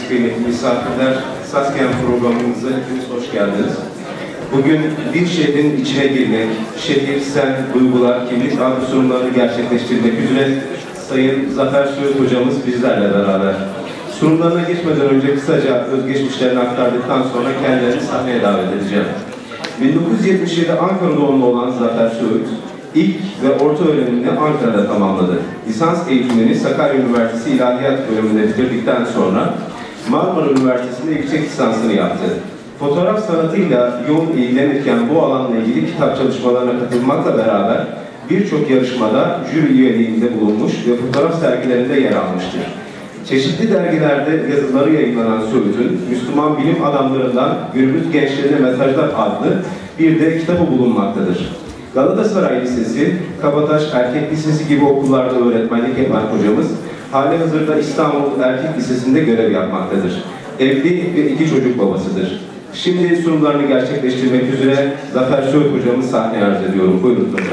kıymetli misafirler, Sasken programımıza hepiniz hoş geldiniz. Bugün bir şehrin içine girmek, şehir, sen, duygular, kimlik adlı sunumlarını gerçekleştirmek üzere Sayın Zafer Söğüt hocamız bizlerle beraber. Sunumlarına geçmeden önce kısaca özgeçmişlerini aktardıktan sonra kendilerini sahneye davet edeceğim. 1977 Ankara doğumlu olan Zafer Söğüt, ilk ve orta öğrenimini Ankara'da tamamladı. Lisans eğitimini Sakarya Üniversitesi İlahiyat bölümünde bitirdikten sonra Marmara Üniversitesi'nde yüksek lisansını yaptı. Fotoğraf sanatıyla yoğun ilgilenirken bu alanla ilgili kitap çalışmalarına katılmakla beraber birçok yarışmada jüri üyeliğinde bulunmuş ve fotoğraf sergilerinde yer almıştır. Çeşitli dergilerde yazıları yayınlanan Söğüt'ün Müslüman bilim adamlarından Günümüz Gençlerine Mesajlar adlı bir de kitabı bulunmaktadır. Galatasaray Lisesi, Kabataş Erkek Lisesi gibi okullarda öğretmenlik yapan hocamız, halihazırda İstanbul Erkek Lisesi'nde görev yapmaktadır. Evli ve 2 çocuk babasıdır. Şimdi sunumlarını gerçekleştirmek üzere Zafer Söğüt hocamız sahneye arz ediyorum. Buyurun hocam.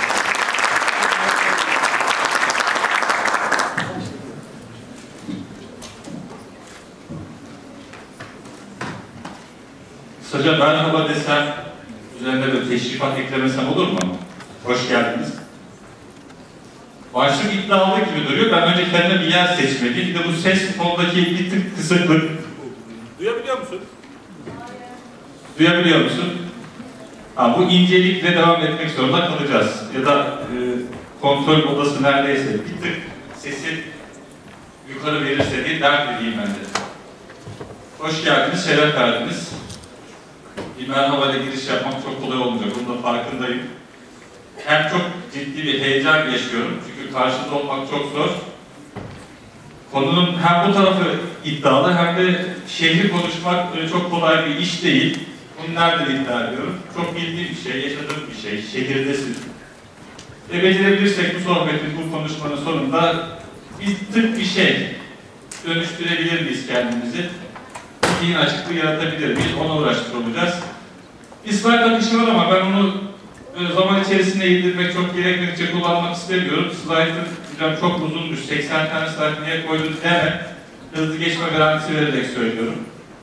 Kısaca merhaba desem, üzerine bir teşrifat eklemesem olur mu? Hoş geldiniz. Başlık iddialı gibi duruyor. Ben önce kendime bir yer seçmeliyim. Bir de bu ses tonundaki bir tık kısıklık. Duyabiliyor musun? Duyabiliyor musun? Ha, bu incelikle devam etmek zorunda kalacağız. Ya da kontrol odası neredeyse bir tık sesi yukarı verirse diye dert edeyim ben de. Hoş geldiniz, şeref verdiniz. Bir merhaba ile giriş yapmak çok kolay olmayacak, bunun da farkındayım. Hem çok ciddi bir heyecan yaşıyorum, çünkü karşında olmak çok zor. Konunun hem bu tarafı iddialı, hem de şehri konuşmak çok kolay bir iş değil. Bunu nereden iddia ediyorum? Çok bildiğim bir şey, yaşadığım bir şey, şehirdesin. Ve becerebilirsek bu sohbetin, bu konuşmanın sonunda bir tık bir şey dönüştürebilir miyiz kendimizi? Zihin açıklığı yaratabilir miyiz? Ona uğraşmış olacağız. Bir slide akışı var ama ben onu zaman içerisinde indirmek çok gerekmedikçe kullanmak istemiyorum. Slide'ın çok uzunmuş, 80 tane slide niye koydun deme. Hızlı geçme garantisi vererek söylüyorum.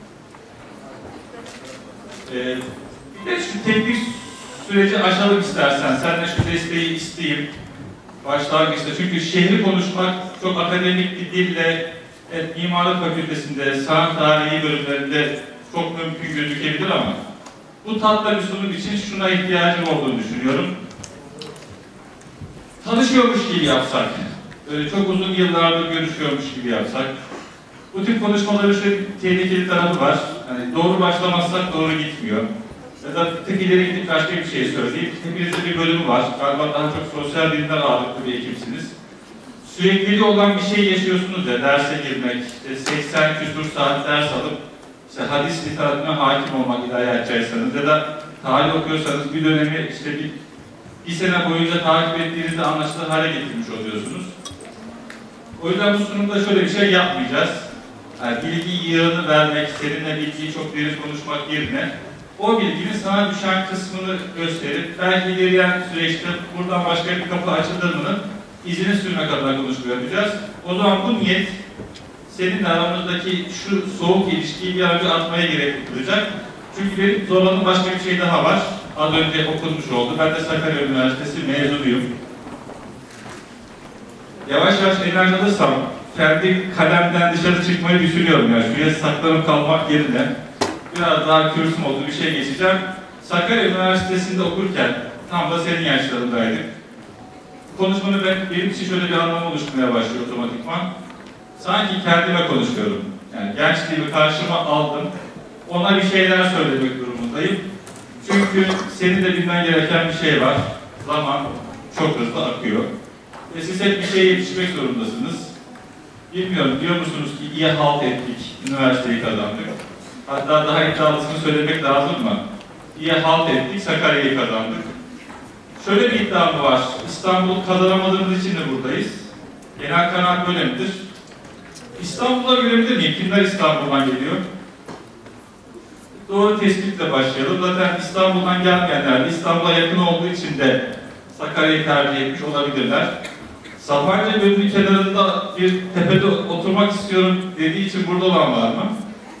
Bir de şu teknik süreci aşalım istersen. Sen de şu desteği isteyeyim. Başlangıçta. Çünkü şehri konuşmak çok akademik bir dille Mimarlık Fakültesi'nde, sanat tarihi bölümlerinde çok mümkün gözükebilir ama bu tatlı bir sunum için şuna ihtiyacım olduğunu düşünüyorum. Tanışıyormuş gibi yapsak, böyle çok uzun yıllardır görüşüyormuş gibi yapsak. Bu tip konuşmaların şöyle tehlikeli tarafı var. Yani doğru başlamazsak doğru gitmiyor. Ya da tık ileri gidip başka bir şey söyleyeyim. Hepinizde bir bölümü var. Galiba daha çok sosyal bilimler ağırlıklı bir ekipsiniz. Sürekliliği olan bir şey yaşıyorsunuz ya, derse girmek, işte 80 küsur saat ders alıp işte hadis literatürüne hakim olmak ilahiyatçıysanız ya da tarih okuyorsanız bir dönemi işte bir sene boyunca takip ettiğinizde anlaşılır hale getirmiş oluyorsunuz. O yüzden bu sunumda şöyle bir şey yapmayacağız. Yani bilgi yığını vermek, seninle bilgiyi çok derin konuşmak yerine o bilginin sana düşen kısmını gösterip belki ilerleyen süreçte buradan başka bir kapı açılır mı'nın izini sürmek adına konuşma yapacağız. O zaman bu niyet seninle aramızdaki şu soğuk ilişkiyi bir önce atmaya gerekli kılacak. Çünkü benim zorlandığım başka bir şey daha var. Az önce okunmuş oldu. Ben de Sakarya Üniversitesi mezunuyum. Yavaş yavaş enerji alırsam kendi kalemden dışarı çıkmayı düşünüyorum. Yani şuraya saklanıp kalmak yerine biraz daha kürsüm olduğu bir şey geçeceğim. Sakarya Üniversitesi'nde okurken tam da senin yaşlarındaydık. Konuşmanın benim için şöyle bir anlam oluşturmaya başlıyor otomatikman. Sanki kendime konuşuyorum. Yani gençliğimi karşıma aldım. Ona bir şeyler söylemek durumundayım. Çünkü senin de bilmen gereken bir şey var. Zaman çok hızlı akıyor. Ve siz hep bir şeye yetişmek zorundasınız. Bilmiyorum, diyor musunuz ki iyi halt ettik, üniversiteyi kazandık. Hatta daha iddialısını söylemek lazım mı? İyi halt ettik, Sakarya'yı kazandık. Şöyle bir iddiam var. İstanbul'u kazanamadığımız için de buradayız. Genel kanaat böyle midir? İstanbul'a görebilir miyim? Kimler İstanbul'dan geliyor? Doğru tespitle başlayalım. Zaten İstanbul'dan gelmeyenler de İstanbul'a yakın olduğu için de Sakarya'yı tercih etmiş olabilirler. Sapanca Gölü'nün kenarında bir tepede oturmak istiyorum dediği için burada olan var mı?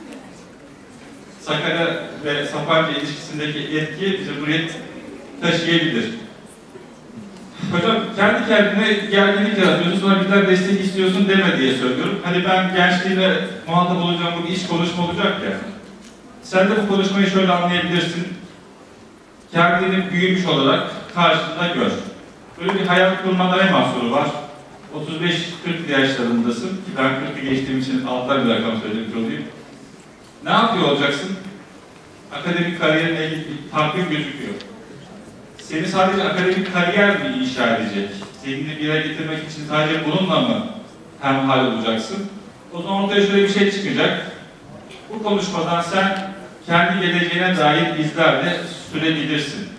Sakarya ve Sapanca ilişkisindeki etki bizi buraya taşıyabilir. Hocam kendi kendine gerginlik yaratıyorsun, sonra bizden destek istiyorsun deme diye söylüyorum. Hani ben gençliğine muhatap olacağım, bu iş konuşma olacak ya. Sen de bu konuşmayı şöyle anlayabilirsin. Kendini büyümüş olarak karşında gör. Böyle bir hayal kurmada ne mahsuru var? 35-40 yaşlarındasın ki ben 40'ı geçtiğim için alttan bir rakam söylemiş olayım. Ne yapıyor olacaksın? Akademik kariyerinle ilgili bir takvim gözüküyor. Seni sadece akademik kariyer mi inşa edecek? Zihnini bir yere getirmek için sadece bununla mı hemhal olacaksın? O zaman ortaya şöyle bir şey çıkacak. Bu konuşmadan sen kendi geleceğine dair izler de sürebilirsin.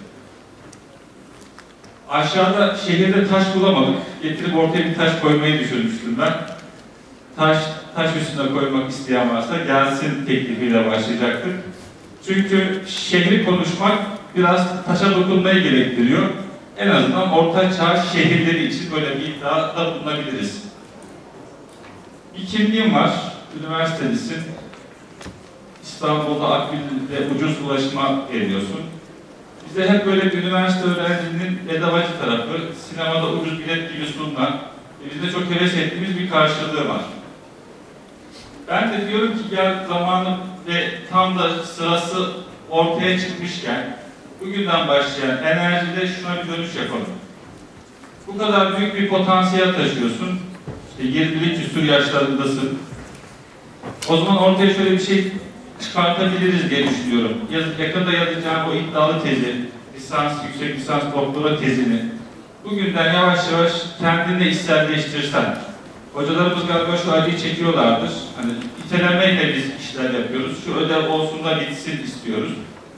Aşağıda şehirde taş bulamadık. Getirip ortaya bir taş koymayı düşünmüştüm ben. Taş üstüne koymak isteyen varsa gelsin teklifiyle başlayacaktık. Çünkü şehri konuşmak biraz taşa dokunmayı gerektiriyor. En azından orta çağ şehirleri için böyle bir iddiada bulunabiliriz. Bir kimliğin var, üniversitelisin. İstanbul'da akbil ve ucuz ulaşıma veriyorsun. Bizde hep böyle bir üniversite öğrencinin bedavacı tarafı, sinemada ucuz bilet gibi sunulan, bizde çok heves ettiğimiz bir karşılığı var. Ben de diyorum ki gel zamanı ve tam da sırası ortaya çıkmışken, bugünden başlayan enerjide şuna bir dönüş yapalım. Bu kadar büyük bir potansiyel taşıyorsun, işte 20'li küsur yaşlarındasın. O zaman ortaya şöyle bir şey çıkartabiliriz diye düşünüyorum. Yakında yazacağım o iddialı tezi, lisans, yüksek lisans doktora tezini bugünden yavaş yavaş kendinde içselleştirsen. Hocalarımız galiba şu acıyı çekiyorlardır. Hani itelemeyle biz işler yapıyoruz. Şu ödev olsun da bitsin istiyoruz.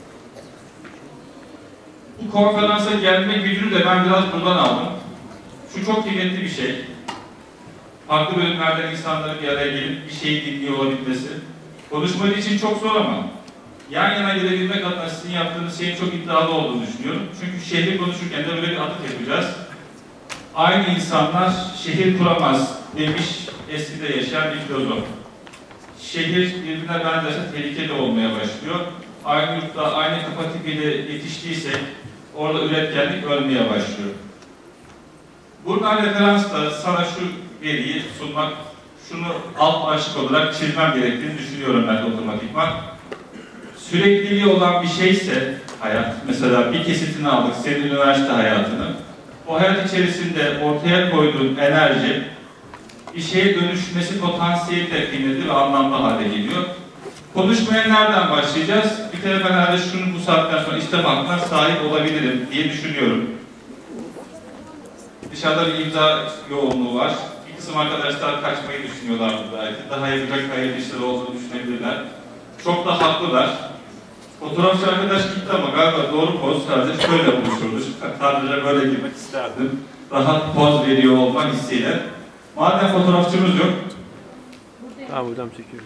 Bu konferansa gelme gücünü de ben biraz buradan aldım. Şu çok kıymetli bir şey. Farklı bölümlerden insanların bir araya gelip bir şeyi dinliyor olabilmesi. Konuşmacı için çok zor ama yan yana gelebilmek adına sizin yaptığınız şeyin çok iddialı olduğunu düşünüyorum. Çünkü şehri konuşurken de böyle bir atıf yapacağız. Aynı insanlar şehir kuramaz demiş eskide yaşayan bir filozof. Şehir birbirine benzerse tehlikeli olmaya başlıyor. Aynı yurtta, aynı kafa tipiyle yetiştiysek orada üretkenlik ölmeye başlıyor. Buradan referansla sana şu veriyi sunmak, şunu alt başlık olarak çizmem gerektiğini düşünüyorum ben de otomatikman. Sürekliliği olan bir şeyse hayat, mesela bir kesitini aldık, senin üniversite hayatını, o hayat içerisinde ortaya koyduğun enerji bir şeye dönüşmesi potansiyeli de kıymetli ve anlamlı hale geliyor. Konuşmaya nereden başlayacağız? Bir kere ben herhalde şunu bu saatten sonra istem hakkına sahip olabilirim diye düşünüyorum. Dışarıda bir imza yoğunluğu var. Bir kısım arkadaşlar kaçmayı düşünüyorlardı belki. Daha yapacak hayırlı işler olduğunu düşünebilirler. Çok da haklılar. Fotoğrafçı arkadaş gitti ama galiba doğru poz sadece şöyle buluşurdu. Sadece böyle girmek isterdim. Rahat poz veriyor olma hissiyle. Madem fotoğrafçımız yok. Tamam hocam çekiyoruz.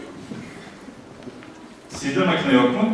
Sizde makine yok mu?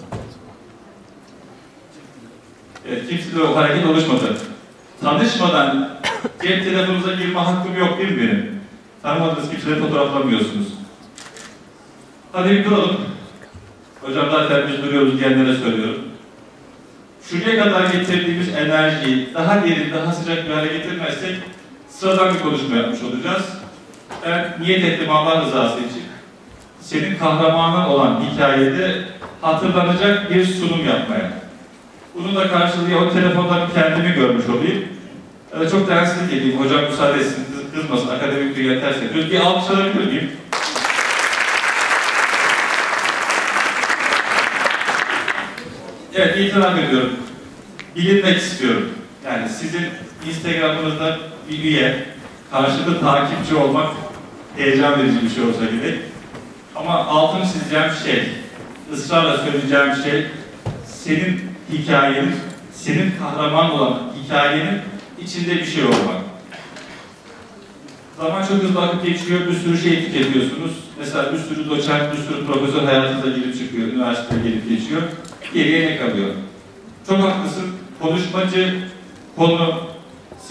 Evet, kimsede o hareket oluşmadı. Tanışmadan cep telefonunuza girme hakkım yok değil mi benim? Tanımadığınız kimseleri fotoğraflamıyorsunuz. Hadi bir duralım. Hocam zaten biz duruyoruz diyenlere söylüyorum. Şuraya kadar getirdiğimiz enerjiyi daha derin, daha sıcak bir hale getirmezsek sıradan bir konuşma yapmış olacağız. Ben niyet ettim Allah rızası için. Senin kahramanın olan hikayede hatırlanacak bir sunum yapmaya. Bunun da karşılığı o telefonda kendimi görmüş olayım. Çok derslik edeyim. Hocam müsaade etsin, kızmasın. Akademik dünya ters ediyoruz. Bir alkış alabilir miyim? Evet, itiraf ediyorum. Bilinmek istiyorum. Yani sizin Instagram'ınızda bir üye, karşılıklı takipçi olmak heyecan verici bir şey olsa gerek. Ama altını çizeceğim şey, ısrarla söyleyeceğim şey, senin hikayenin, senin kahraman olan hikayenin içinde bir şey olmak. Zaman çok hızlı akıp geçiyor, bir sürü şey tüketiyorsunuz. Mesela bir sürü doçent, bir sürü profesör hayatınıza girip çıkıyor, üniversiteye gelip geçiyor. Geriye ne kalıyor? Çok haklısın, konuşmacı, konu,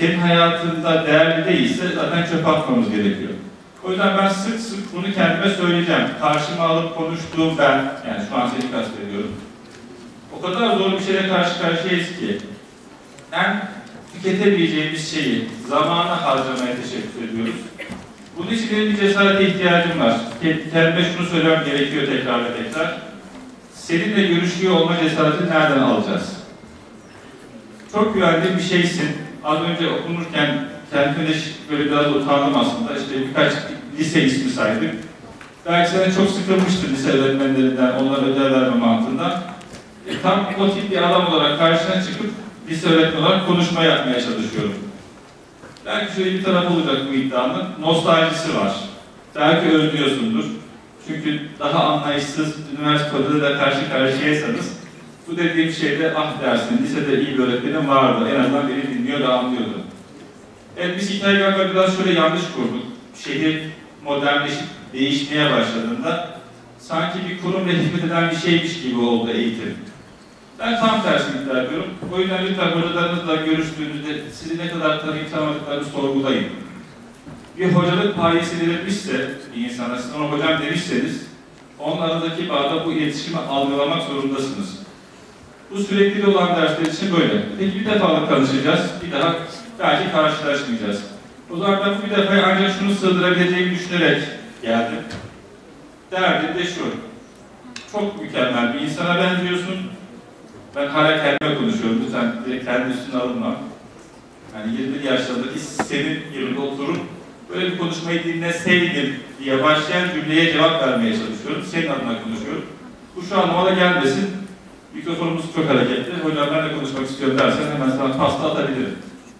senin hayatında değerli değilse zaten çöpe atmamız gerekiyor. O yüzden ben sık sık bunu kendime söyleyeceğim. Karşıma alıp konuştuğum ben, yani şu an seni kastediyorum. O kadar zor bir şeyle karşı karşıyayız ki en tüketemeyeceğimiz şeyi zamana harcamaya teşebbüs ediyoruz. Bunun için benim bir cesarete ihtiyacım var. Kendime şunu söylemem gerekiyor tekrar ve tekrar. Seninle görüşüyor olma cesaretini nereden alacağız? Çok güvendiğim bir şeysin. Az önce okunurken kendime de böyle biraz utandım aslında. İşte birkaç lise ismi saydık. Belki sen çok sıkılmıştır lise öğretmenlerinden, onlara ödev verme mantığından. Tam o tip bir adam olarak karşına çıkıp lise öğretmen olarak konuşma yapmaya çalışıyorum. Belki şöyle bir taraf olacak bu iddianın, nostaljisi var. Belki özlüyorsundur. Çünkü daha anlayışsız üniversitede de karşı karşıyaysanız bu dediğim şeyde ah dersin, lisede iyi bir öğretmenim vardı, en azından beni dinliyor da anlıyordu. Evet, biz hikaye galiba biraz şöyle yanlış kurduk. Şehir modernleşip değişmeye başladığında sanki bir kurum ve hizmet eden bir şeymiş gibi oldu eğitim. Ben tam tersini iddia ediyorum. O yüzden lütfen hocalarınızla görüştüğünüzde sizi ne kadar tanıyıp tanımadıklarını sorgulayın. Bir hocalık payesi verilmişse bir insana, siz ona hocam demişseniz, onun aradaki bağda bu iletişimi algılamak zorundasınız. Bu sürekli olan dersler için böyle. Peki bir defalık tanışacağız, bir daha belki karşılaşmayacağız. O zaman ben bu bir defaya ancak şunu sığdırabileceğimi düşünerek geldim. Derdim de şu, çok mükemmel bir insana benziyorsun. Ben hala kendime konuşuyorum, lütfen direkt kendi üstüne alınma. Yani 20 yaşlarındaki senin yerinde oturup böyle bir konuşmayı dinleseydim diye başlayan cümleye cevap vermeye çalışıyorum. Senin adına konuşuyorum. Bu şu anlama da gelmesin. Mikrofonumuz çok hareketli. Hocam ben de konuşmak istiyorum dersen hemen sana pasta atabilirim.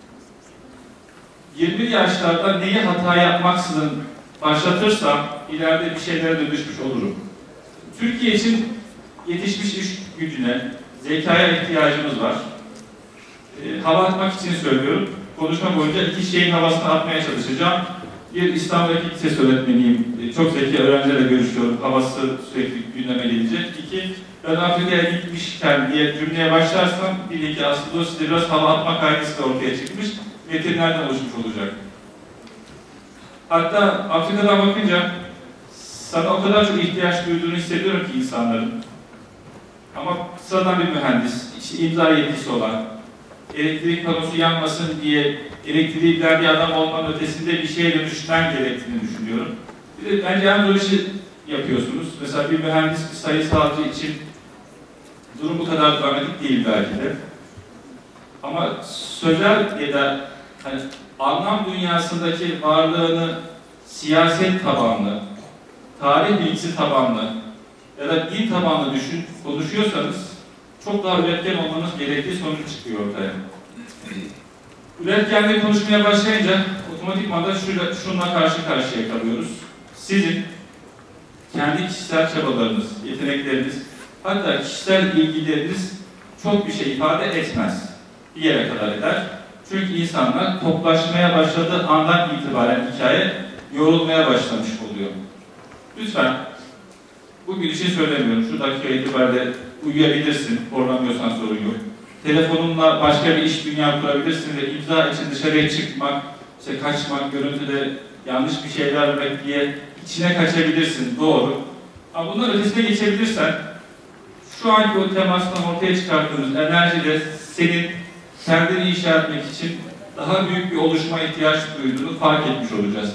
20 yaşlarda neyi hata yapmaksızın başlatırsam ileride bir şeylere dönüşmüş olurum. Türkiye için yetişmiş iş gücüne, zekaya ihtiyacımız var. Hava atmak için söylüyorum. Konuşma boyunca iki şeyin havasını atmaya çalışacağım. Bir, İstanbul'daki lisesi öğretmeniyim. Çok zeki öğrencilerle görüşüyorum. Havası sürekli gündeme gelecek. İki, ben Afrika'ya gitmişken diye cümleye başlarsam bir iki aslında o size biraz hava atma kaygısı da ortaya çıkmış. Metinlerden oluşmuş olacak. Hatta Afrika'dan bakınca sana o kadar çok ihtiyaç duyduğunu hissediyorum ki insanların. Ama sıradan bir mühendis, işte imza yetkisi olan, elektrik panosu yanmasın diye elektriği bilen bir adam olmanın ötesinde bir şeye dönüşmen gerektiğini düşünüyorum. Bir de bence en zor işi yapıyorsunuz. Mesela bir mühendis, bir sayısalcı için durum bu kadar dramatik değil belki de. Ama sözel ya da hani anlam dünyasındaki varlığını siyaset tabanlı, tarih bilgisi tabanlı ya da din tabanlı konuşuyorsanız çok daha üretken olmanız gerektiği sonuç çıkıyor ortaya. Üretkenliği konuşmaya başlayınca otomatikman da şununla karşı karşıya kalıyoruz. Sizin kendi kişisel çabalarınız, yetenekleriniz, hatta kişisel ilgileriniz çok bir şey ifade etmez. Bir yere kadar eder. Çünkü insanlar toplaşmaya başladığı andan itibaren hikaye yorulmaya başlamış oluyor. Lütfen, bugün için söylemiyorum, şu dakika itibariyle uyuyabilirsin, horlamıyorsan sorun yok. Telefonunla başka bir iş dünya kurabilirsin ve imza için dışarıya çıkmak, işte kaçmak, görüntüde yanlış bir şeyler vermek diye içine kaçabilirsin, doğru. Ama bunların ötesine geçebilirsen, şu anki o temastan ortaya çıkarttığımız enerjiyle senin kendini inşa etmek için daha büyük bir oluşuma ihtiyaç duyduğunu fark etmiş olacağız.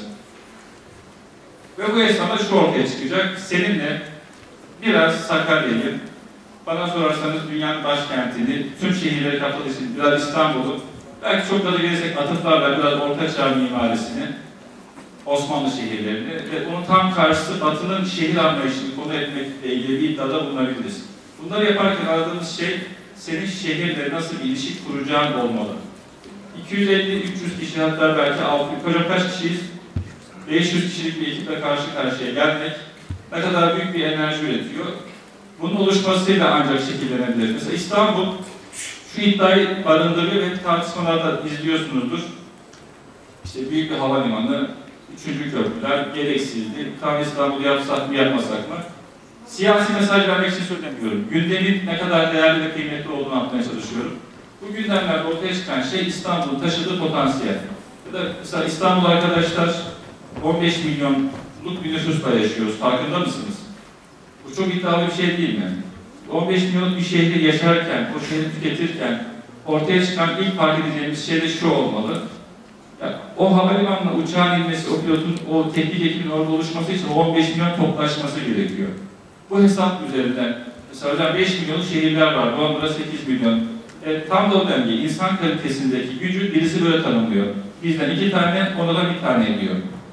Ve bu esnada şu ortaya çıkacak, seninle biraz Sakarya'yı, bana sorarsanız dünyanın başkentini, tüm şehirleri kapalı için biraz İstanbul'u, belki çok da gelirsek atıflarla biraz Ortaçağ mimarisini, Osmanlı şehirlerini ve onun tam karşısı Batı'nın şehir anlayışını konu etmekle ilgili bir iddiada bulunabiliriz. Bunları yaparken aradığımız şey, senin şehirle nasıl bir ilişki kuracağın olmalı. 250-300 kişi, hatta belki 600, hocam kaç kişiyiz? 500 kişilik bir ekiple karşı karşıya gelmek ne kadar büyük bir enerji üretiyor. Bunun oluşmasıyla ancak şekillenebilir. Mesela İstanbul şu iddiayı barındırıyor ve tartışmalarda izliyorsunuzdur. İşte büyük bir havalimanı, 3. köprüler, gereksizdi. Kan İstanbul'u yapsak mı yapmasak mı? Siyasi mesaj vermek için söylemiyorum. Gündemin ne kadar değerli ve kıymetli olduğunu anlatmaya çalışıyorum. Bu gündemlerde ortaya çıkan şey İstanbul'un taşıdığı potansiyel. Ya da mesela İstanbul arkadaşlar 15 milyonluk bir nüfusla yaşıyoruz. Farkında mısınız? Bu çok iddialı bir şey değil mi? 15 milyonluk bir şehri yaşarken, o şehri tüketirken ortaya çıkan ilk fark edeceğimiz şey de şu olmalı. Yani o havalimanına uçağın inmesi, o pilotun, o teknik ekibin orada oluşması için 15 milyon toplaşması gerekiyor. Bu hesap üzerinden, mesela 5 milyonluk şehirler var, Londra 8 milyon. Tam da o denge, insan kalitesindeki gücü birisi böyle tanımlıyor. Bizden 2 tane, ona da 1 tane diyor.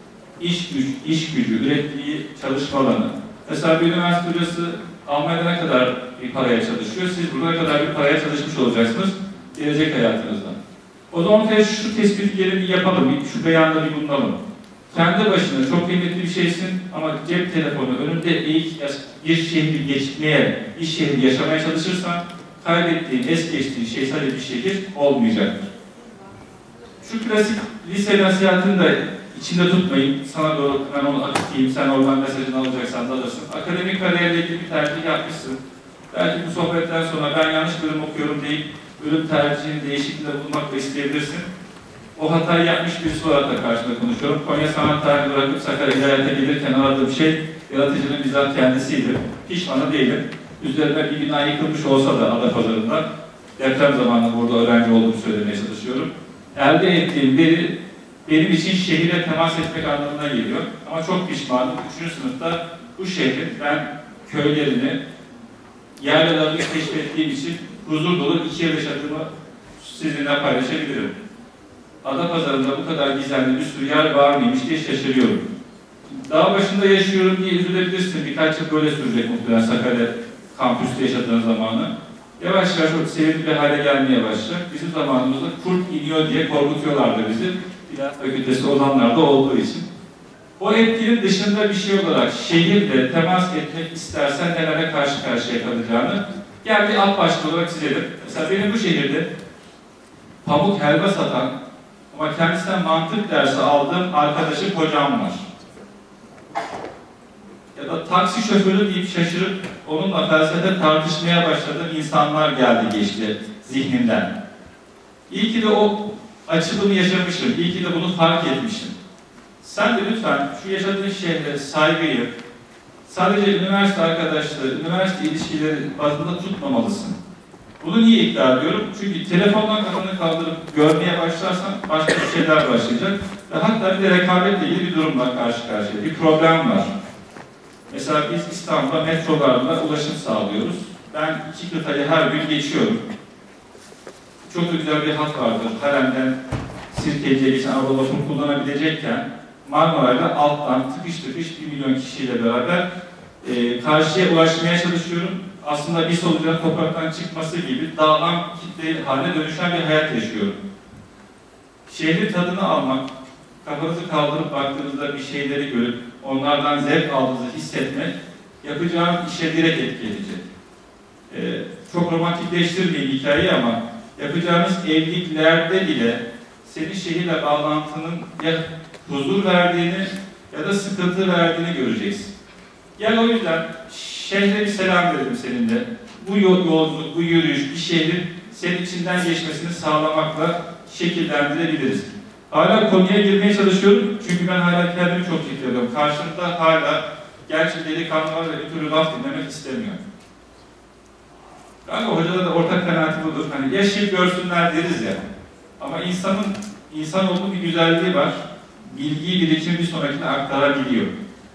İş gücü, ürettiği çalışma alanı. Mesela bir üniversite hocası Almanya'da ne kadar bir paraya çalışıyor, siz burada ne kadar bir paraya çalışmış olacaksınız gelecek hayatınızda. O zaman ortaya şu tespiti gelin bir yapalım, şu beyanda bir bulunalım. Kendi başına çok kıymetli bir şeysin ama cep telefonu önünde bir şehri geçmeye, bir şehri yaşamaya çalışırsan kaybettiğin, es geçtiğin şey sadece bir şehir olmayacaktır. Şu klasik lise nasihatini de içinde tutmayın. Sana doğru ben onu akıtayım, sen oradan mesajını alacaksan da alırsın. Akademik kariyerle ilgili bir tercih yapmışsın. Belki bu sohbetten sonra ben yanlış bölüm okuyorum deyip bölüm tercihini değişikliğinde bulmak da isteyebilirsin. O hatayı yapmış birisi olarak da karşımda konuşuyorum. Konya Sanat Tarihi bırakıp Sakarya İlahiyat'a gelirken aradığım şey yaratıcının bizzat kendisiydi. Pişmanı değilim. Üzerine bir bina yıkılmış olsa da Adapazarı'nda deprem zamanında burada öğrenci olduğumu söylemeye çalışıyorum. Elde ettiğim veri benim için şehirle temas etmek anlamına geliyor. Ama çok pişmanım. 3. sınıfta bu şehrin ben köylerini, yerlerini keşfettiğim için huzur dolu 2 yıl yaşadığımı sizinle paylaşabilirim. Adapazarı'nda bu kadar gizemli bir sürü yer var mıymış diye şaşırıyorum. Dağ başında yaşıyorum diye üzülebilirsin. Birkaç yıl böyle sürecek muhtemelen Sakarya kampüste yaşadığın zamanı. Yavaş yavaş çok sevimli bir hale gelmeye başlayacak. Bizim zamanımızda kurt iniyor diye korkutuyorlardı bizi. İlahiyat Fakültesi olanlarda olduğu için. O etkinin dışında bir şey olarak şehirle temas etmek istersen nelere karşı karşıya kalacağını gel bir alt başlık olarak çizelim. Mesela benim bu şehirde pamuk helva satan ama kendisinden mantık dersi aldığım arkadaşım hocam var. Ya da taksi şoförü deyip şaşırıp onunla felsefe tartışmaya başladığım insanlar geldi geçti zihnimden. İyi ki de o açılımı yaşamışım, iyi ki de bunu fark etmişim. Sen de lütfen şu yaşadığın şehre saygıyı sadece üniversite arkadaşları, üniversite ilişkileri bazında tutmamalısın. Bunu niye iddia ediyorum? Çünkü telefondan kafanı kaldırıp görmeye başlarsan başka bir şeyler başlayacak. Ve hatta bir de rekabetle ilgili bir durumla karşı karşıya. Bir problem var. Mesela biz İstanbul'da metrolarla ulaşım sağlıyoruz. Ben 2 kıtayı her gün geçiyorum. Çok da güzel bir hat vardır. Harem'den Sirkeci'ye geçen araba lafını kullanabilecekken Marmaray'da alttan tıkış tıkış 1 milyon kişiyle beraber karşıya ulaşmaya çalışıyorum. Aslında bir solucanın topraktan çıkması gibi dağılan kitle haline dönüşen bir hayat yaşıyorum. Şehrin tadını almak, kafanızı kaldırıp baktığınızda bir şeyleri görüp onlardan zevk aldığınızı hissetmek yapacağınız işe direkt etki edecek. Çok romantikleştirmeyin hikayeyi ama yapacağınız evliliklerde bile senin şehirle bağlantının ya huzur verdiğini ya da sıkıntı verdiğini göreceksin. Gel o yüzden şehre bir selam verelim seninle. Bu yolculuk, bu yürüyüş, bir şehrin senin içinden geçmesini sağlamakla şekillendirebiliriz. Hala konuya girmeye çalışıyorum çünkü ben hala kendimi çok ciddi karşımda hala gerçi delikanlılar ve bir türlü laf dinlemek istemiyor. Galiba hocada da ortak kanaati budur. Hani yaşayıp görsünler deriz ya. Ama insan olduğu bir güzelliği var. Bilgiyi birikimi bir sonrakine aktarabiliyor.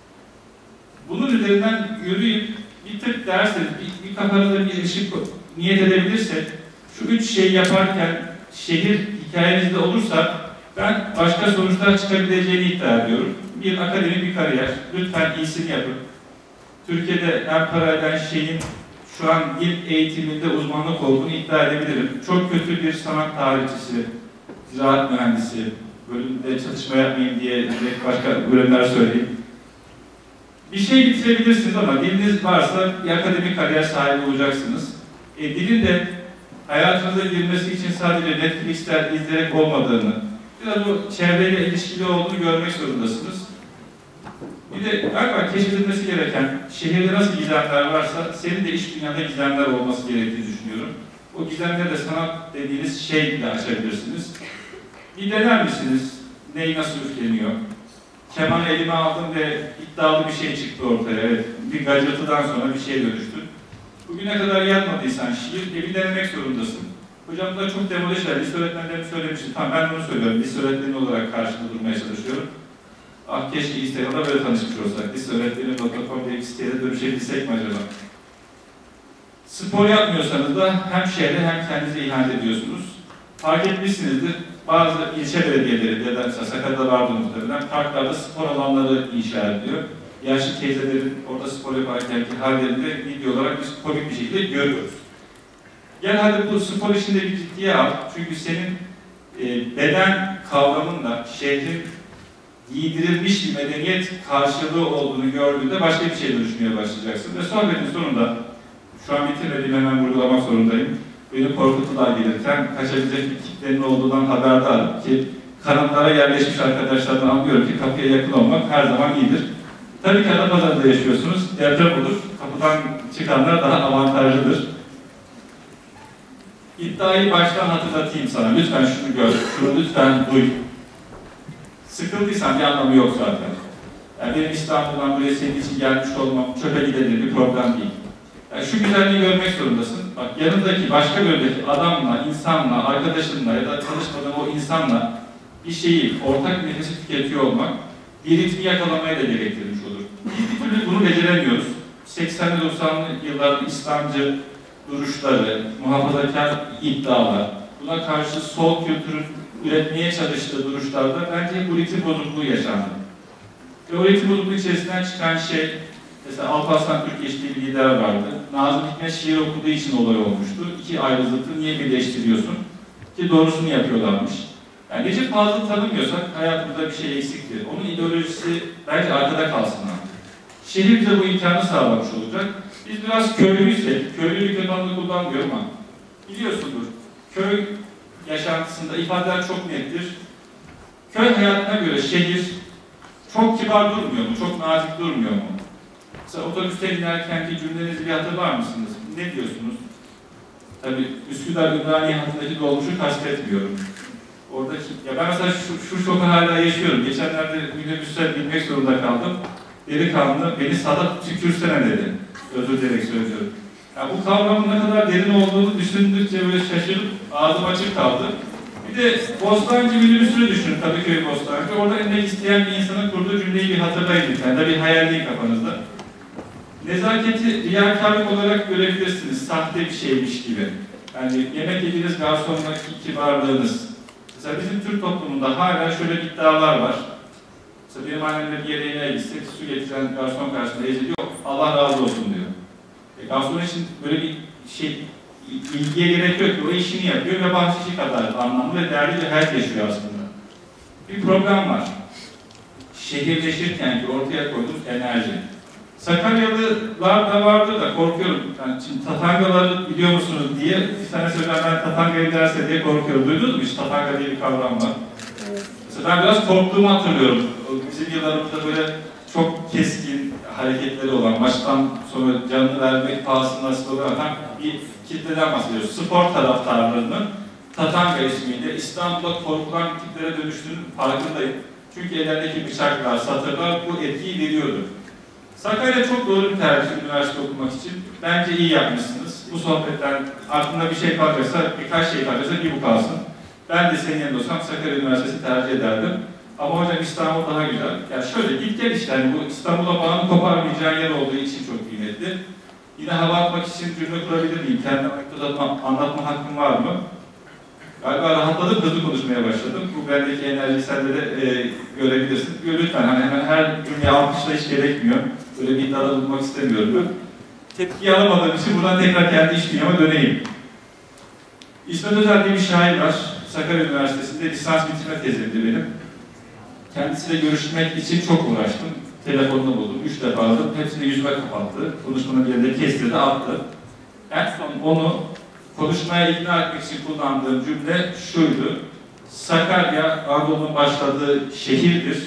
Bunun üzerinden yürüyüp bir tık derseniz, bir kafanıza bir ışık niyet edebilirsek, şu 3 şeyi yaparken şehir hikayenizde olursa ben başka sonuçlar çıkabileceğini iddia ediyorum. Bir akademik bir kariyer. Lütfen iyisini yapın. Türkiye'de en para eden şeyin şu an dil eğitiminde uzmanlık olduğunu iddia edebilirim. Çok kötü bir sanat tarihçisi, ziraat mühendisi, bölümde çalışma yapmayayım diye başka bölümler söyleyeyim. Bir şey bitirebilirsiniz ama diliniz varsa bir akademik kariyer sahibi olacaksınız. Dilin de hayatınıza girmesi için sadece Netflix'ten izleyerek olmadığını, biraz o çevreyle ilişkili olduğunu görmek zorundasınız. Bir de galiba keşfedilmesi gereken şehirde nasıl gizemler varsa senin de iç dünyada gizemler olması gerektiğini düşünüyorum. O gizemleri de sanat dediğiniz şeyle açabilirsiniz. Bir dener misiniz? Neyi nasıl üfleniyor? Kemanı elime aldım ve iddialı bir şey çıktı ortaya. Evet, bir gacırtıdan sonra bir şeye dönüştü. Bugüne kadar yazmadıysan şiir, bir denemek zorundasın. Hocam da çok demode şeyler, lise öğretmenlerimi söylemiştim. Tamam, ben onu söylüyorum. Lise öğretmeni olarak karşımda durmaya çalışıyorum. Ah, keşke Instagram'da böyle tanışmış olsak. Lise öğretmeni.com diye bir siteye dönüşebilsek mi acaba? Spor yapmıyorsanız da hem şehre hem kendinize ihanet ediyorsunuz. Fark etmişsinizdir, bazı ilçe belediyeleri ya da mesela Sakarya'da vardır muhtemelen, parklarda spor alanları inşa ediliyor. Yaşlı teyzelerin orada spor yaparkenki hallerini de video olarak biz komik bir şekilde görüyoruz. Gel hadi bu spor işinde bir ciddiye al. Çünkü senin beden kavramında şehrin giydirilmiş bir medeniyet karşılığı olduğunu gördüğünde başka bir şey düşünmeye başlayacaksın. Ve sohbetin sonunda, şu an bitirmediğim hemen vurgulamak zorundayım. Beni korkuttular gelirken, kaçabilecek bir kitlenin olduğundan haberdarım ki kanatlara yerleşmiş arkadaşlardan anlıyorum ki kapıya yakın olmak her zaman iyidir. Tabii ki Adapazarı'da yaşıyorsunuz, deprem olur, kapıdan çıkanlar daha avantajlıdır. İddiayı baştan hatırlatayım sana, lütfen şunu gör, şunu lütfen duy. Sıkıldıysan bir anlamı yok zaten. Yani benim İstanbul'dan buraya senin için gelmiş olmam, çöpe gidelim bir problem değil. Yani şu güzelliği görmek zorundasın. Bak yanındaki başka bölgedeki adamla, insanla, arkadaşınla ya da tanışmadığın o insanla bir şeyi, ortak bir nefesi tüketiyor olmak bir ritmi yakalamaya da gerektirmiş olur. Biz bir türlü bunu beceremiyoruz. 80'li 90'lı yılların İslamcı duruşları, muhafazakar iddialar, buna karşı sol kültürün üretmeye çalıştığı duruşlarda bence bu ritim bozukluğu yaşandı. Ve o ritim bozukluğu içerisinden çıkan şey, mesela Alparslan Türkeş diye bir lider vardı. Nazım Hikmet şiir okuduğu için olay olmuştu. İki ayrı zıttı niye birleştiriyorsun? Ki doğrusunu yapıyorlarmış. Yani Recep Fazıl'ı tanımıyorsak hayatımızda bir şey eksiktir. Onun ideolojisi bence arkada kalsın artık. Şehir bize bu imkanı sağlamış olacak. Biz biraz köylüysek, köylülük kötü anlamda kullanmıyorum ama biliyorsundur, köy yaşantısında ifadeler çok nettir. Köy hayatına göre şehir çok kibar durmuyor mu? Çok nazik durmuyor mu? Mesela otobüste inerkenki cümlenizi bir hatırlar mısınız? Ne diyorsunuz? Tabii Üsküdar Ümraniye hattındaki dolmuşu kastetmiyorum. Oradaki, ya ben mesela şu şoku hala yaşıyorum. Geçenlerde minibüse binmek zorunda kaldım. Delikanlı beni sada tükürsene dedi. Özür dilerim söylüyorum. Yani bu kavramın ne kadar derin olduğunu düşündükçe böyle şaşırıp ağzım açık kaldı. Bir de Bostancı minibüsünü düşünün, Kadıköy Bostancı. Orada inmek isteyen bir insanın kurduğu cümleyi bir hatırlayın. Yani da bir hayal değil kafanızda. Nezaketi riyakarlık olarak görebilirsiniz. Sahte bir şeymiş gibi. Yani yemek yediğiniz garsondaki kibarlığınız. Mesela bizim Türk toplumunda hala şöyle iddialar var. Mesela benim annemle bir yere yemeğe gitsek, su getiren garson karşısında eziliyor, Allah razı olsun diyor. Garson için böyle bir şey, ilgiye gerek yok ki, o işini yapıyor ve bahşişi kadar anlamlı ve değerli bir hayat yaşıyor aslında. Bir problem var. Şehirleşirken ki ortaya koyduğumuz enerji. Sakaryalılar da vardır da korkuyorum. Yani şimdi Tatangaları biliyor musunuz diye bir tane söyler, ben Tatanga'yı derse diye korkuyorum. Duydunuz mu hiç? Tatanga diye bir kavram var. Evet. Mesela ben biraz korktuğumu hatırlıyorum. Bizim yıllarımızda böyle çok keskin hareketleri olan, baştan sonra canını vermek pahasına slogan atan bir kitleden bahsediyoruz. Spor taraftarlarının Tatanga ismiyle İstanbul'da korkulan kitlere dönüştüğünün farkındayım. Çünkü ellerindeki bıçaklar, satırlar bu etkiyi veriyordu. Sakarya çok doğru bir tercih üniversite okumak için. Bence iyi yapmışsınız. Bu sohbetten aklında bir şey kalacaksa, birkaç şey kalacaksa bir bu kalsın. Ben de senin yanında olsam Sakarya Üniversitesi tercih ederdim. Ama hocam İstanbul daha güzel. Yani şöyle git gel işte, yani bu İstanbul'a bağını koparmayacağın yer olduğu için çok kıymetli. Yine hava atmak için cümle kurabilir miyim? Kendi anlatma hakkım var mı? Galiba rahatladım, hızlı konuşmaya başladım. Bu bendeki enerjiyi sende de görebilirsin. Lütfen hani hemen her cümleye alkışla hiç gerekmiyor. Böyle bir iddiada bulunmak istemiyorum ben. Tepkiyi alamadığım için buradan tekrar kendi iş dünyama döneyim. İsmet Özel diye bir şair var. Sakarya Üniversitesi'nde lisans bitirme tezimdi benim. Kendisiyle görüşmek için çok uğraştım. Telefonunu buldum, 3 defa aradım. Hepsini yüzüme kapattı. Konuşmanın bir yerinde kestirdi, attı. En son onu konuşmaya ikna etmek için kullandığım cümle şuydu. Sakarya, Anadolu'nun başladığı şehirdir.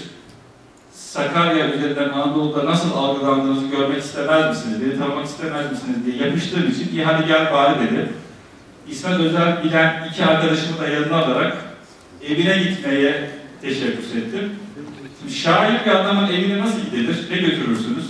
Sakarya üzerinden Anadolu'da nasıl algılandığınızı görmek istemez misiniz, beni tanımak istemez misiniz diye yapıştığım için iyi hadi gel bari dedi. İsmet Özel bilen iki arkadaşımı da yanına alarak evine gitmeye teşebbüs ettim. Şimdi şair bir adamın evine nasıl gidilir? Ne götürürsünüz?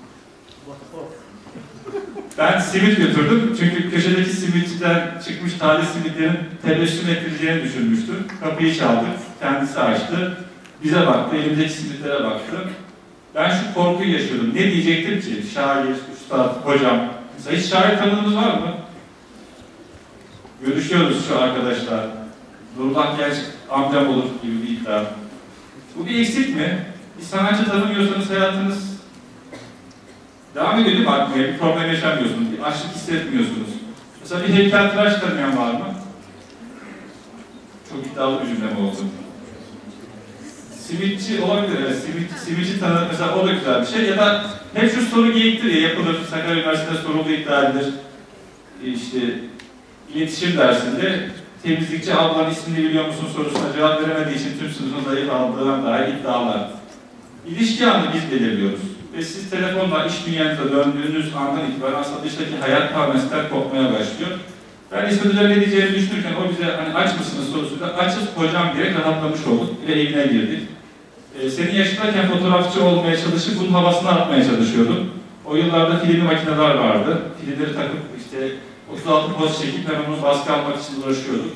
Ben simit götürdüm. Çünkü köşedeki simitçiden çıkmış taze simitlerin tebessüm ettireceğini düşünmüştüm. Kapıyı çaldık. Kendisi açtı. Bize baktı. Elimizdeki simitlere baktı. Ben şu korkuyu yaşıyordum. Ne diyecektim ki? Şair, üstad, hocam. Mesela hiç şair tanıdığınız var mı? Görüşüyoruz şu arkadaşlar. Nurullah Genç amcam olur gibi bir iddia. Bu bir eksik mi? Bir sanatçı tanımıyorsanız hayatınız devam ediyor değil mi artmaya? Bir problem yaşamıyorsunuz, bir açlık hissetmiyorsunuz. Mesela bir heykeltıraş tanıyan var mı? Çok iddialı bir cümle oldu. Simitçi olabilir, evet. Simitçi tanıdık mesela, o da güzel bir şey. Ya da hep şu soru geyiktir ya, yapılır. Sakarya Üniversitesi'nde sorulduğu iddia edilir. İşte iletişim dersinde temizlikçi ablanın ismini biliyor musun sorusuna cevap veremediği için tüm sınıfın zayıf aldığına dair iddialar. İlişki anı biz belirliyoruz. Ve siz telefonla iş dünyanıza döndüğünüz andan itibaren aslında dıştaki hayat kavramsızlar kopmaya başlıyor. Ben İsmet Hoca'nın ne diyeceğini düşünürken o bize hani aç mısınız sorusuyla açız hocam diyerek rahatlamış olduk ve evine girdik. Senin yaşındayken fotoğrafçı olmaya çalışıp bunun havasını atmaya çalışıyordum. O yıllarda filmli makineler vardı. Filmleri takıp işte 36 poz çekip hemen onu baskı almak için uğraşıyorduk.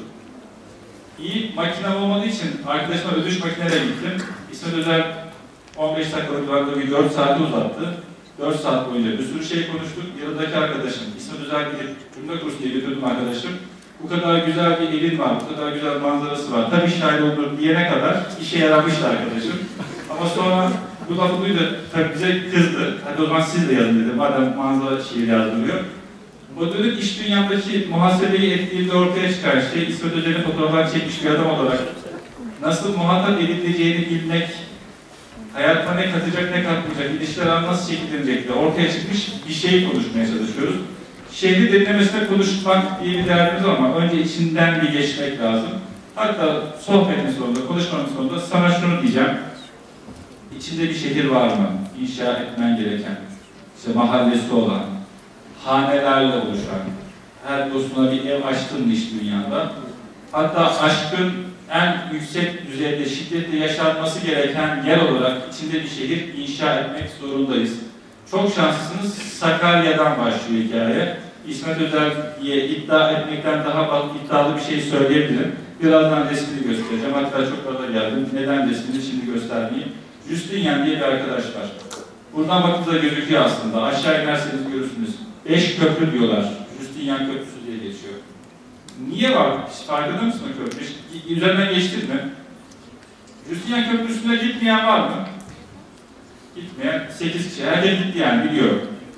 İyi makinem olmadığı için arkadaşıma ödüş makineyle gittim. İsmet Özel 15 dakikalık randevuyu 4 saate uzattı. 4 saat boyunca bir sürü şey konuştuk. Yanındaki arkadaşım, İsmet Özel gidip cümle kursu diye götürdüm arkadaşım. Bu kadar güzel bir evin var, bu kadar güzel manzarası var. Tabii şair olur diyene kadar işe yaramıştı arkadaşım. Ama sonra bu lafı duydu, tabii bize kızdı. Hadi o zaman siz de yazın dedi, madem manzara şiir yazdırıyor. O dönük iş dünyamdaki muhasebeyi ettiğinde ortaya çıkan şey, İsmet Özel'in fotoğraflar çekmiş bir adam olarak nasıl muhatap edileceğini bilmek, hayatıma ne katacak, ne katmayacak, ilişkiler nasıl şekillenecek ortaya çıkmış bir şeyi konuşmaya çalışıyoruz. Şehri derinlemesine konuşmak diye bir derdimiz ama önce içinden bir geçmek lazım. Hatta sohbetin sonunda, konuşmanın sonunda sana şunu diyeceğim. İçinde bir şehir var mı? İnşa etmen gereken, işte mahallesi olan, hanelerle oluşan, her dostuna bir ev açtın mı iş dünyada? Hatta aşkın en yüksek düzeyde şiddetle yaşanması gereken yer olarak içinde bir şehir inşa etmek zorundayız. Çok şanslısınız, Sakarya'dan başlıyor hikaye. İsmet Özel diye iddia etmekten daha iddialı bir şey söyleyebilirim. Birazdan resmini göstereceğim, hatta çok fazla geldim. Neden resmini şimdi göstermeyeyim? Justinian diye bir arkadaş var. Buradan bakınca gözüküyor aslında, aşağı inerseniz görürsünüz. 5 köprü diyorlar, Justinian Köprüsü diye geçiyor. Niye var? Hiç farkında mısın o köprü? Üzerinden geçtin mi? Justinian Köprüsü'ne gitmeyen var mı? Gitmeyen 8 kişi. Herkes gitti yani, biliyor.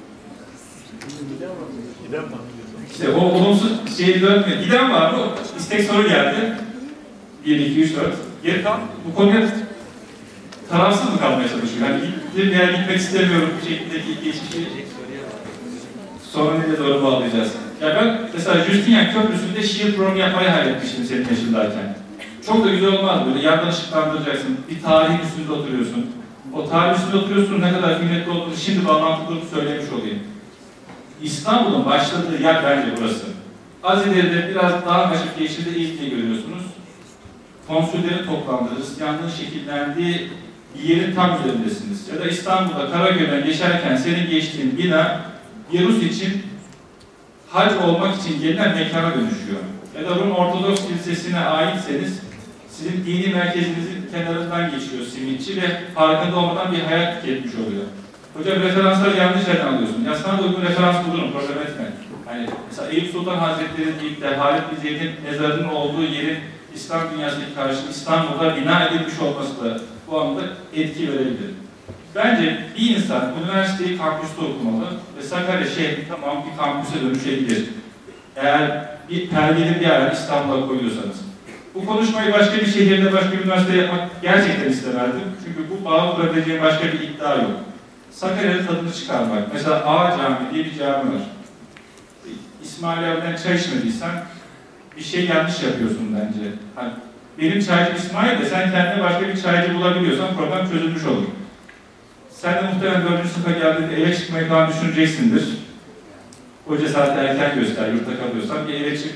İşte o olumsuz şeye dönmüyor. Giden var mı? İstek soru geldi. 1, 2, 3, 4. Geri kal. Bu konuya tarafsız mı kalmaya çalışıyor? Yani gittim veya gitmek istemiyorum bir şekilde geçmişi. Sonra nereye doğru bağlayacağız? Ya ben mesela Justinian Köprüsü'nde şiir programı yapmayı hayal etmiştim senin yaşındayken. Çok da güzel olmaz böyle. Yandan ışıklandıracaksın. Bir tarihin üstünde oturuyorsun. O tarihin üstünde oturuyorsun, ne kadar kıymetli olduğunu şimdi bağlantılı söylemiş olayım. İstanbul'un başladığı yer bence burası. Azizler'de biraz daha açık geçişte İzmir'i görüyorsunuz. Konsüllerin toplandığı, Hristiyanlığın şekillendiği bir yerin tam üzerindesiniz. Ya da İstanbul'da Karaköy'den geçerken senin geçtiğin bina bir Rus için hac olmak için gelinen mekana dönüşüyor. Ya da Rum Ortodoks Kilisesi'ne aitseniz sizin dini merkezinizin kenarından geçiyor simitçi ve farkında olmadan bir hayat tüketmiş oluyor. Hocam referansları yanlış yerden alıyorsun. Ya sana da uygun referans bulurum, problem etme. Hani mesela Eyüp Sultan Hazretleri deyip de Halid bin Zeyd'in mezarının olduğu yerin İslam dünyasındaki karşılığı İstanbul'da bina edilmiş olması da bu anlamda etki verebilir. Bence bir insan üniversiteyi kampüste okumalı ve Sakarya şehri tamam bir kampüse dönüşebilir. Eğer bir perdenin bir ayarı İstanbul'a koyuyorsanız. Bu konuşmayı başka bir şehirde, başka bir üniversitede yapmak gerçekten istemerdim. Çünkü bu bağı kurabileceğim başka bir iddia yok. Sakarya'nın tadını çıkarmak. Mesela A Cami diye bir cami var. İsmail abiden çay içmediysen bir şey yanlış yapıyorsun bence. Hani benim çaycım İsmail de sen kendine başka bir çaycı bulabiliyorsan problem çözülmüş olur. Sen de muhtemelen 4. sınıfa geldiğinde eve çıkmayı falan düşüneceksindir. O cesareti erken göster, yurtta kalıyorsan bir eve çık.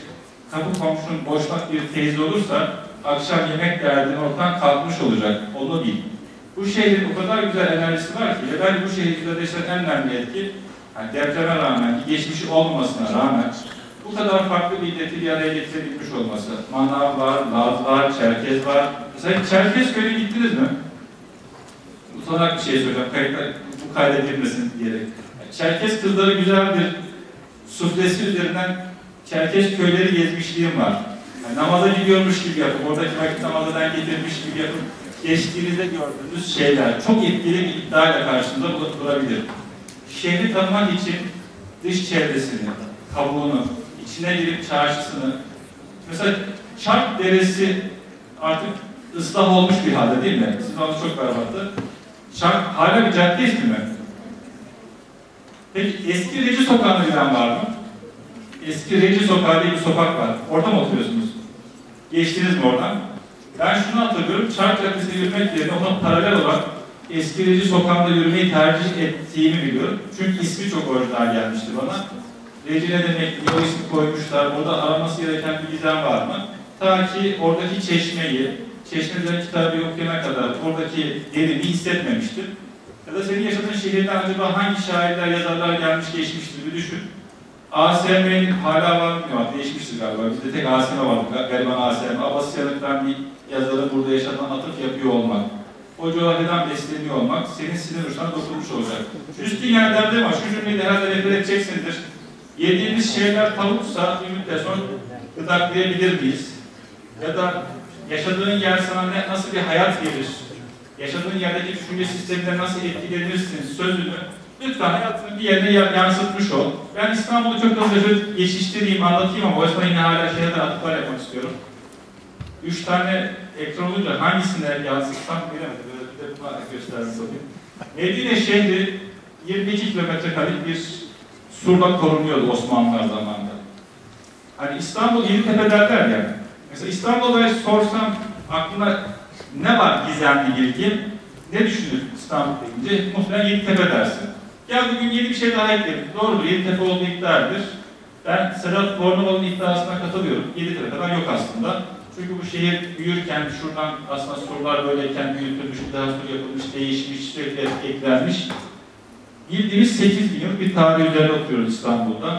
kapı komşunun boşnak bir teyze olursa akşam yemek derdini ortadan kalkmış olacak. Onu bil. Bu şehrin o kadar güzel enerjisi var ki ve ben bu şehirde yaşayan en önemli etki, yani depreme rağmen, geçmişi olmamasına rağmen bu kadar farklı milleti bir araya getirebilmiş olması. Manav var, Laz var, Çerkez var. Mesela Çerkezköy'e gittiniz mi? Utanarak bir şey söyleyeceğim, bu kaydedilmesin diyerek. Çerkez kızları güzeldir. Suflesi üzerinden Çerkez köyleri gezmişliğim var. Yani namaza gidiyormuş gibi yapıp, oradaki vakit namazdan getirmiş gibi yapıp, geçtiğinizde gördüğünüz şeyler çok etkili bir iddiayla karşınıza durabilir. Şehri tanımak için dış çevresini, kabuğunu, içine girip çarşısını, mesela Çark Deresi artık ıslah olmuş bir halde değil mi? Sizin onu çok berbattı. Çark hala bir cadde ismi mi? Peki eski Reci Sokağı'nı bilen var mı? Eski Reci Sokağı diye bir sokak var. Orada mı oturuyorsunuz? Geçtiniz mi oradan? Ben şunu hatırlıyorum, Çark Caddesi'ne yürümek yerine ona paralel olarak eski Reci Sokağı'nda yürümeyi tercih ettiğimi biliyorum. Çünkü ismi çok orijinal gelmişti bana. Reci ne demek, o ismi koymuşlar, burada araması gereken bir gizem var mı? Ta ki oradaki çeşmeyi, Çeşme'den kitabı okuyana kadar oradaki derimi hissetmemiştim. Ya da senin yaşadığın şehirden acaba hangi şairler, yazarlar gelmiş geçmiştir bir düşün. ASM'nin hala var mı? Değişmiştir galiba. Bizde tek ASM var, gariban ASM. Abbasiyalıktan bir yazarın burada yaşanan atıf yapıyor olmak. O coğrafyadan besleniyor olmak, senin sinir uçlarına dokunmuş olacak. Justinian derdi var, şu cümleyi de herhalde refer edeceksindir. Yediğimiz şeyler tavuksa bir müddet sonra gıdaklayabilir miyiz? Ya da yaşadığın yer sana nasıl bir hayat verir? Yaşadığın yerdeki düşünce sistemine nasıl etkilenirsin sözünü lütfen hayatının bir yerine yansıtmış ol. Ben İstanbul'u çok hızlı geçiştireyim, anlatayım ama o yüzden yine hala şeyler atıklar yapmak istiyorum. 3 tane ekran olunca hangisine yansıtsam bilemedim. Bir de buna göstermiş olayım. Medine şehri 22 kilometrekarelik bir surla korunuyordu Osmanlılar zamanında. Hani İstanbul Yeditepe derler ya. Mesela İstanbul'da sorsam aklına ne var gizemli bilgi? Ne düşünür İstanbul deyince? Muhtemelen Yeditepe dersin. Gel bugün yeni bir şey daha ekledim. Doğrudur, Yeditepe olduğu iddiadır. Ben Sedat Bornovalı'nın iddiasına katılıyorum. Yeditepe kadar yok aslında. Çünkü bu şehir büyürken şuradan aslında surlar böyleyken büyütülmüş, daha sur yapılmış, değişmiş, sürekli eklenmiş. Bildiğimiz 8 bin yıl bir tarih üzerine oturuyoruz İstanbul'da.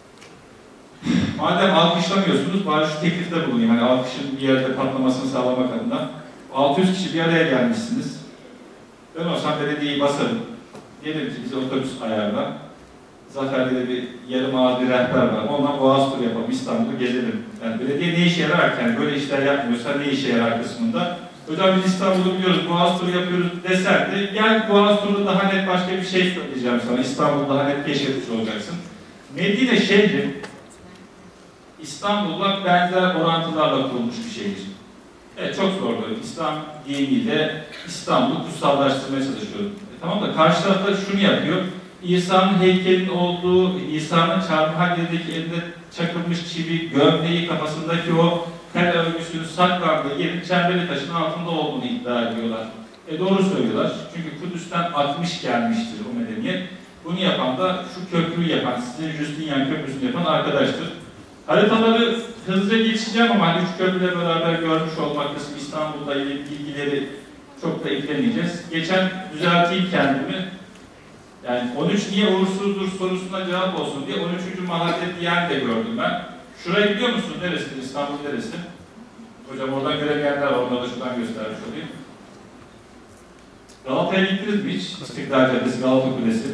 Madem alkışlamıyorsunuz, bari şu teklifte bulunayım. Hani alkışın bir yerde patlamasını sağlamak adına. 600 kişi bir araya gelmişsiniz. Ben olsam belediyeyi basarım. Dedim ki bize otobüs ayarla. Zafer'de de bir yarım ağız bir rehber var. Ondan Boğaz turu yapalım, İstanbul'u gezelim. Yani belediye ne işe yarar ki? Yani böyle işler yapmıyorsa ne işe yarar kısmında. Hocam biz İstanbul'u biliyoruz, Boğaz turu yapıyoruz desen de gel Boğaz turu daha net başka bir şey söyleyeceğim sana. İstanbul'u daha net keşfetmiş olacaksın. Medine şehri İstanbul'la benzer orantılarla kurulmuş bir şehir. Evet, çok zordu. İslam diniyle İstanbul'u kutsallaştırmaya çalışıyor. Tamam da karşı tarafta şunu yapıyor. İsa'nın heykelinin olduğu, İsa'nın Çarmıhane'deki elinde çakılmış çivi, gömleği, kafasındaki o tel örgüsünün saklandığı yerin çemberi taşının altında olduğunu iddia ediyorlar. Doğru söylüyorlar. Çünkü Kudüs'ten 60 gelmiştir o medeniyet. Bunu yapan da şu köprüyü yapan, sizin Justinian Köprüsü'nü yapan arkadaştır. Haritaları hızlıca geçeceğim ama hani 3 köprüyle beraber görmüş olmak kısmı İstanbul'da ilgili bilgileri çok da eklemeyeceğiz. Geçen düzelteyim kendimi. Yani 13 niye uğursuzdur sorusuna cevap olsun diye 13. mahalle diyen de gördüm ben. Şurayı biliyor musunuz? Neresi? İstanbul neresi? Hocam oradan göremeyenler var. Onları da şuradan göstermiş olayım. Galata'ya gittiniz mi hiç? İstiklal Caddesi, Galata Kulesi.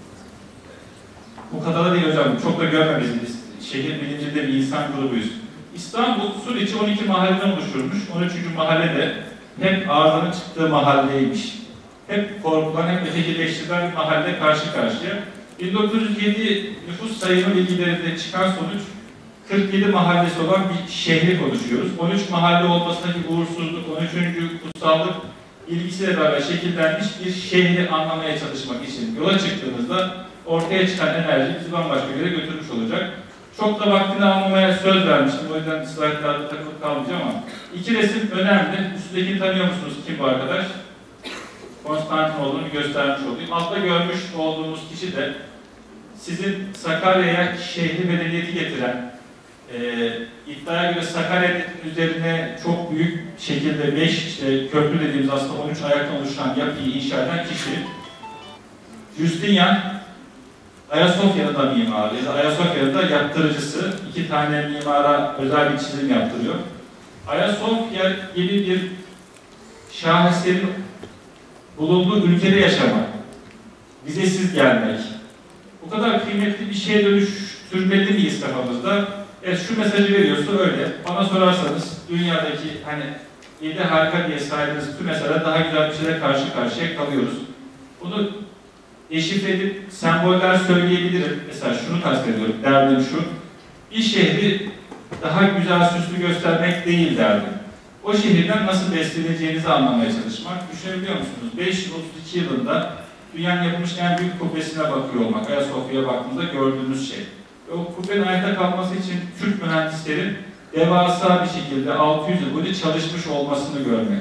Bu kadar da değil hocam. Çok da görmemişsiniz. Şehir bilincinde bir insan grubuyuz. İstanbul, Suriçi 12 mahalleden oluşurmuş. 13. mahalle de hep arızanın çıktığı mahalleymiş. Hep korkulan, hep ötekileştirilen bir mahalle karşı karşıya. 1907 nüfus sayımı bilgilerinde çıkan sonuç 47 mahallesi olan bir şehri konuşuyoruz. 13 mahalle olmasındaki uğursuzluk, 13. kutsallık ilgisiyle beraber şekillenmiş bir şehri anlamaya çalışmak için yola çıktığımızda ortaya çıkan enerji bizi bambaşka bir yere götürmüş olacak. Çok da vaktini almamaya söz vermiştim. O yüzden slaytlarda takılıp kalmayacağım ama iki resim önemli. Üstündekini tanıyor musunuz? Kim bu arkadaş? Konstantinoğlu'nu göstermiş olayım. Altta görmüş olduğumuz kişi de sizin Sakarya'ya şehri medeniyeti getiren, İddiaya göre Sakarya üzerine çok büyük şekilde 5 işte köprü dediğimiz aslında 13 ayaktan oluşan yapıyı inşa eden kişi Justinian, Ayasofya'nın da mimarı, Ayasofya'nın da yaptırıcısı. 2 tane mimara özel bir çizim yaptırıyor. Ayasofya gibi bir şaheserin bulunduğu ülkede yaşamak, vizesiz gelmek, bu kadar kıymetli bir şeye dönüştürmeli miyiz kafamızda? Şu mesajı veriyorsa öyle. Bana sorarsanız dünyadaki hani 7 harika diye saydığınız tüm mesele daha güzel bir şeyle karşı karşıya kalıyoruz. Bunu deşifre edip semboller söyleyebilirim. Mesela şunu kastediyorum, derdim şu. Bir şehri daha güzel süslü göstermek değil derdim. O şehirden nasıl besleneceğinizi anlamaya çalışmak. Düşünebiliyor musunuz? 532 yılında dünyanın yapılmış en büyük kubbesine bakıyor olmak. Ayasofya'ya baktığımızda gördüğümüz şey. O kubbenin ayakta kalması için Türk mühendislerin devasa bir şekilde 600 yıl boyunca çalışmış olmasını görmek.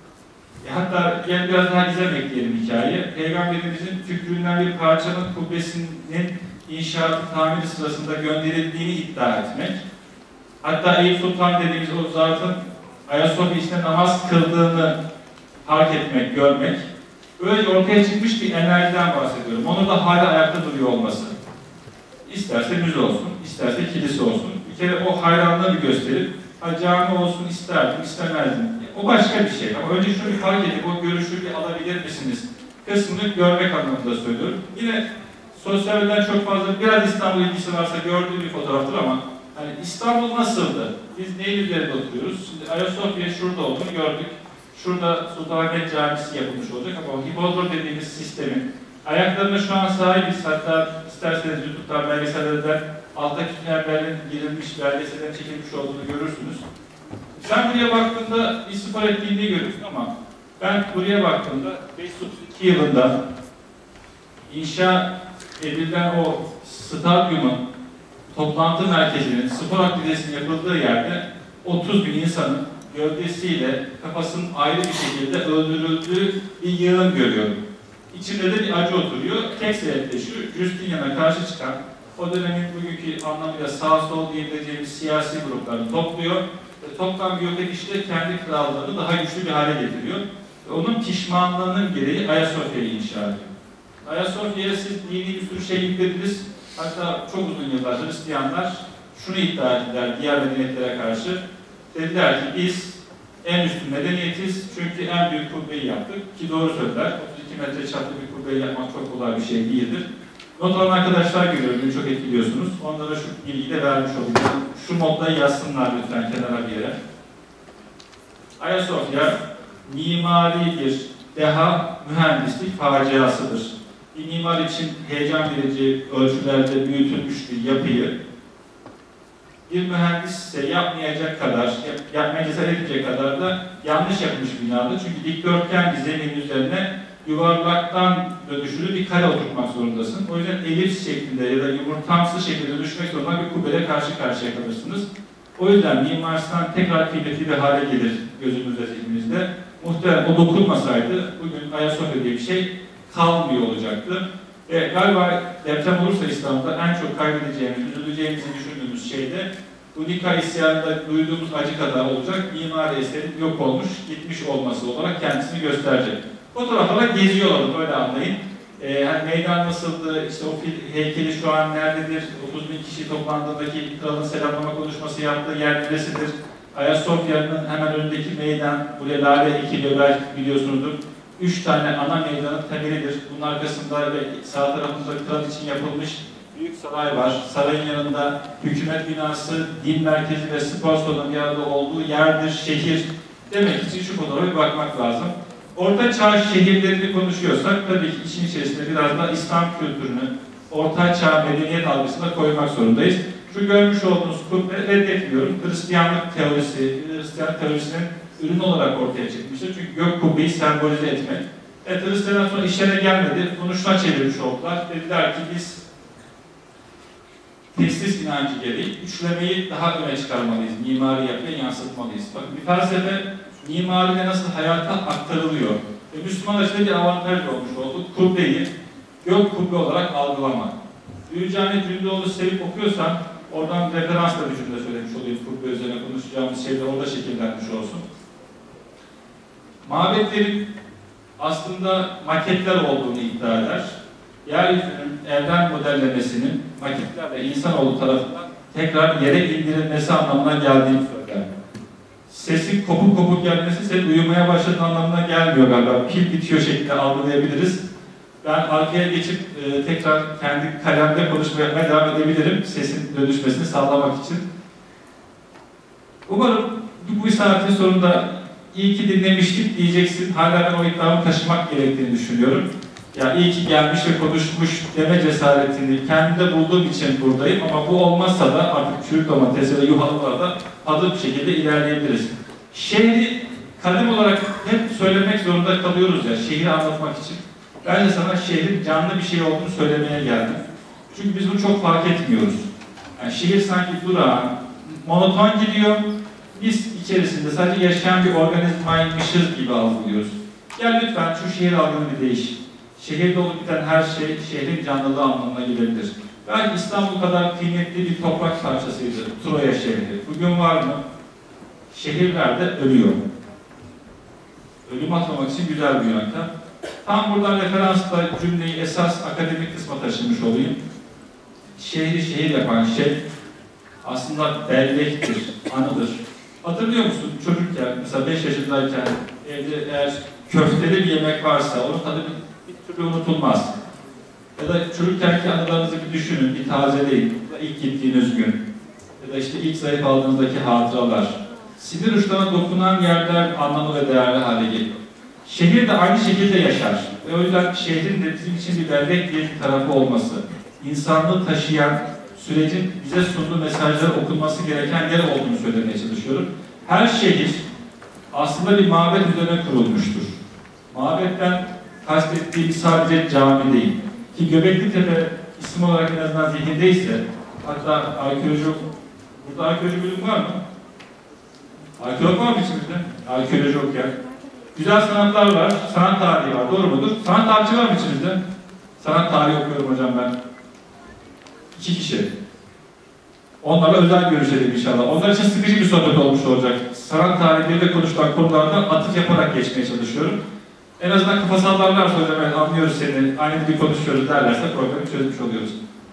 Hatta yani biraz daha gizem ekleyelim hikaye. Peygamberimizin tükrüğünden bir parçanın kubbesinin inşaatı tamiri sırasında gönderildiğini iddia etmek. Hatta Eyüp Sultan dediğimiz o zatın Ayasofya içinde namaz kıldığını fark etmek, görmek. Böyle ortaya çıkmış bir enerjiden bahsediyorum. Onu da hala ayakta duruyor olması. İsterse müze olsun, isterse kilise olsun. Bir kere o hayranlığı bir gösterip, cami olsun isterdim, istemezdim. O başka bir şey. Ama önce şunu bir fark edip, o görüşü bir alabilir misiniz? Kısmını görmek anlamında söylüyorum. Yine sosyal medyada çok fazla, biraz İstanbul ilgisi varsa gördüğüm bir fotoğraftır ama hani İstanbul nasıldı? Biz neyin üzerinde oturuyoruz? Şimdi Ayasofya şurada olduğunu gördük. Şurada Sultanahmet Camisi yapılmış olacak ama o hipodrom dediğimiz sistemin ayaklarına şu an sahibiz. Hatta isterseniz YouTube'dan belgesellerden alttaki tünellerin girilmiş, belgesellerin çekilmiş olduğunu görürsünüz. Sen buraya baktığında bir spor etkinliği görürsün ama ben buraya baktığımda 532 yılında inşa edilen o stadyumun toplantı merkezinin, spor aktivitesinin yapıldığı yerde 30 bin insanın gövdesiyle kafasının ayrı bir şekilde öldürüldüğü bir yığın görüyorum. İçinde de bir acı oturuyor. Tek sebeple şu, Justinian'a karşı çıkan, o dönemin bugünkü anlamıyla sağ sol diyebileceğimiz siyasi gruplarını topluyor. Toplam bir öteki işte kendi krallığını daha güçlü bir hale getiriyor. Ve onun pişmanlığının gereği Ayasofya'yı inşa ediyor. Ayasofya'ya siz dini bir sürü şey yüklediniz. Hatta çok uzun yıllar Hristiyanlar şunu iddia ettiler diğer medeniyetlere karşı. Dediler ki biz en üstün medeniyetiz çünkü en büyük kubbeyi yaptık. Ki doğru söylediler. 32 metre çaplı bir kubbeyi yapmak çok kolay bir şey değildir. Not alan arkadaşlar görüyorum, beni çok etkiliyorsunuz. Onlara şu bilgiyi de vermiş olayım. Şu modayı yazsınlar lütfen kenara bir yere. Ayasofya mimari bir deha, mühendislik faciasıdır. Bir mimar için heyecan verici ölçülerde büyütülmüş bir yapıyı bir mühendis ise yapmayacak kadar, yapmaya cesaret edecek kadar da yanlış yapmış binadır. Çünkü dikdörtgen bir zemin üzerine yuvarlaktan dönüşülü bir kare oturtmak zorundasın. O yüzden elips şeklinde ya da yumurtamsı şekilde düşmek zorunda bir kubbeyle karşı karşıya kalırsınız. O yüzden Mimar Sinan tekrar kıymetli bir hale gelir gözümüzde, zihnimizde. Muhtemelen o dokunmasaydı bugün Ayasofya diye bir şey kalmıyor olacaktı. Ve galiba deprem olursa İstanbul'da en çok kaybedeceğimiz, üzüleceğimizi düşündüğümüz şey de bu Nika isyanında duyduğumuz acı kadar olacak mimari eserin yok olmuş, gitmiş olması olarak kendisini gösterecek. Fotoğraflara geziyorlar, böyle anlayın. Hani meydan nasıldı, işte o heykeli şu an nerededir, 30 bin kişi toplandığındaki kralın selamlama konuşması yaptığı yer neresidir? Ayasofya'nın hemen önündeki meydan, buraya lale ekiliyor, belki biliyorsunuzdur. 3 tane ana meydanın temelidir. Bunun arkasında ve sağ tarafında kral için yapılmış büyük saray var. Sarayın yanında hükümet binası, din merkezi ve spor salonu bir arada olduğu yerdir, şehir. Demek için şu fotoğrafa bir bakmak lazım. Orta Çağ şehirlerini konuşuyorsak tabii ki işin içerisinde biraz da İslam kültürünü, Orta Çağ medeniyet algısına koymak zorundayız. Şu görmüş olduğunuz kubbe reddetmiyorum. Hristiyanlık teorisi, Hristiyan teorisinin ürün olarak ortaya çıkmıştır. Çünkü gök kubbeyi sembolize etmek. Hristiyanlar sonra işlerine gelmedi. Bunu şuna çevirmiş oldular. Dediler ki biz teslis inancı gereği üçlemeyi daha öne çıkarmalıyız. Mimari yapıya yansıtmalıyız. Bakın bir felsefe mimaride nasıl hayata aktarılıyor. Müslümanlar için bir avantaj olmuş oldu. Kubbeyi gök kubbe olarak algılamak. Gülcane Cündoğlu sevip okuyorsan Oradan referans da bir cümle söylemiş olayım. Kubbe üzerine konuşacağımız şey de orada şekillenmiş olsun. Mabetlerin aslında maketler olduğunu iddia eder. Yeryüzünün evren modellemesinin maketlerle insanoğlu tarafından tekrar yere indirilmesi anlamına geldiğini söyler. Sesin kopuk kopuk gelmesi senin uyumaya başladığın anlamına gelmiyor galiba. Pil bitiyor şeklinde algılayabiliriz. Ben arkaya geçip tekrar kendi kalemde konuşma yapmaya devam edebilirim. Sesin dönüşmesini sağlamak için. Umarım bu saatin sonunda iyi ki dinlemiştik diyeceksin. Hala ben o iddiamı taşımak gerektiğini düşünüyorum. Ya iyi ki gelmiş ve konuşmuş deme cesaretini kendimde bulduğum için buradayım ama bu olmazsa da artık çürük domates ya da yuhalılarda hızlı bir şekilde ilerleyebiliriz. Şehri kalem olarak hep söylemek zorunda kalıyoruz ya, şehri anlatmak için. Ben de sana şehrin canlı bir şey olduğunu söylemeye geldim. Çünkü biz bunu çok fark etmiyoruz. Yani şehir sanki durağan, monoton gidiyor. Biz içerisinde sadece yaşayan bir organizmaymışız gibi algılıyoruz. Gel lütfen şu şehir algını bir değiş. Şehirde olup biten her şey şehrin canlılığı anlamına gelebilir. Belki İstanbul kadar kıymetli bir toprak parçasıydı Troya şehri. Bugün var mı? Şehirlerde ölüyor. Ölüm atmamak için güzel bir yöntem. Tam buradan referansla cümleyi esas akademik kısma taşımış olayım. Şehri şehir yapan şey aslında bellektir, anıdır. Hatırlıyor musun çocukken, mesela 5 yaşındayken evde eğer köfteli bir yemek varsa onun tadı bir türlü unutulmaz. Ya da çocukkenki anılarınızı bir düşünün, bir tazeleyin. İlk gittiğiniz gün. Ya da işte ilk zayıf aldığınızdaki hatıralar. Sinir uçlarına dokunan yerler anlamlı ve değerli hale geliyor. Şehir de aynı şekilde yaşar. Ve o yüzden şehrin de bizim için bir bellek diye bir tarafı olması, insanlığı taşıyan sürecin bize sunduğu mesajları okunması gereken yer olduğunu söylemeye çalışıyorum. Her şehir aslında bir mabet üzerine kurulmuştur. Mabetten kastettiğim sadece cami değil. Ki Göbeklitepe isim olarak en azından zihnindeyse, hatta arkeoloji, burada arkeoloji bölümü var mı? Arkeolog var mı içimizde? Arkeoloji okuyan. Güzel sanatlar var, sanat tarihi var, doğru mudur? Sanat tarihçi var mı içimizde? Sanat tarihi okuyorum hocam ben. 2 kişi. Onlarla özel görüşelim inşallah. Onlar için sıkıcı bir sohbet olmuş olacak. Sanat tarihleriyle konuşulan konulardan atıf yaparak geçmeye çalışıyorum. En azından kafa sallarlarsa hocam evet, anlıyoruz seni, aynı dili konuşuyoruz derlerse problemi çözmüş oluyoruz.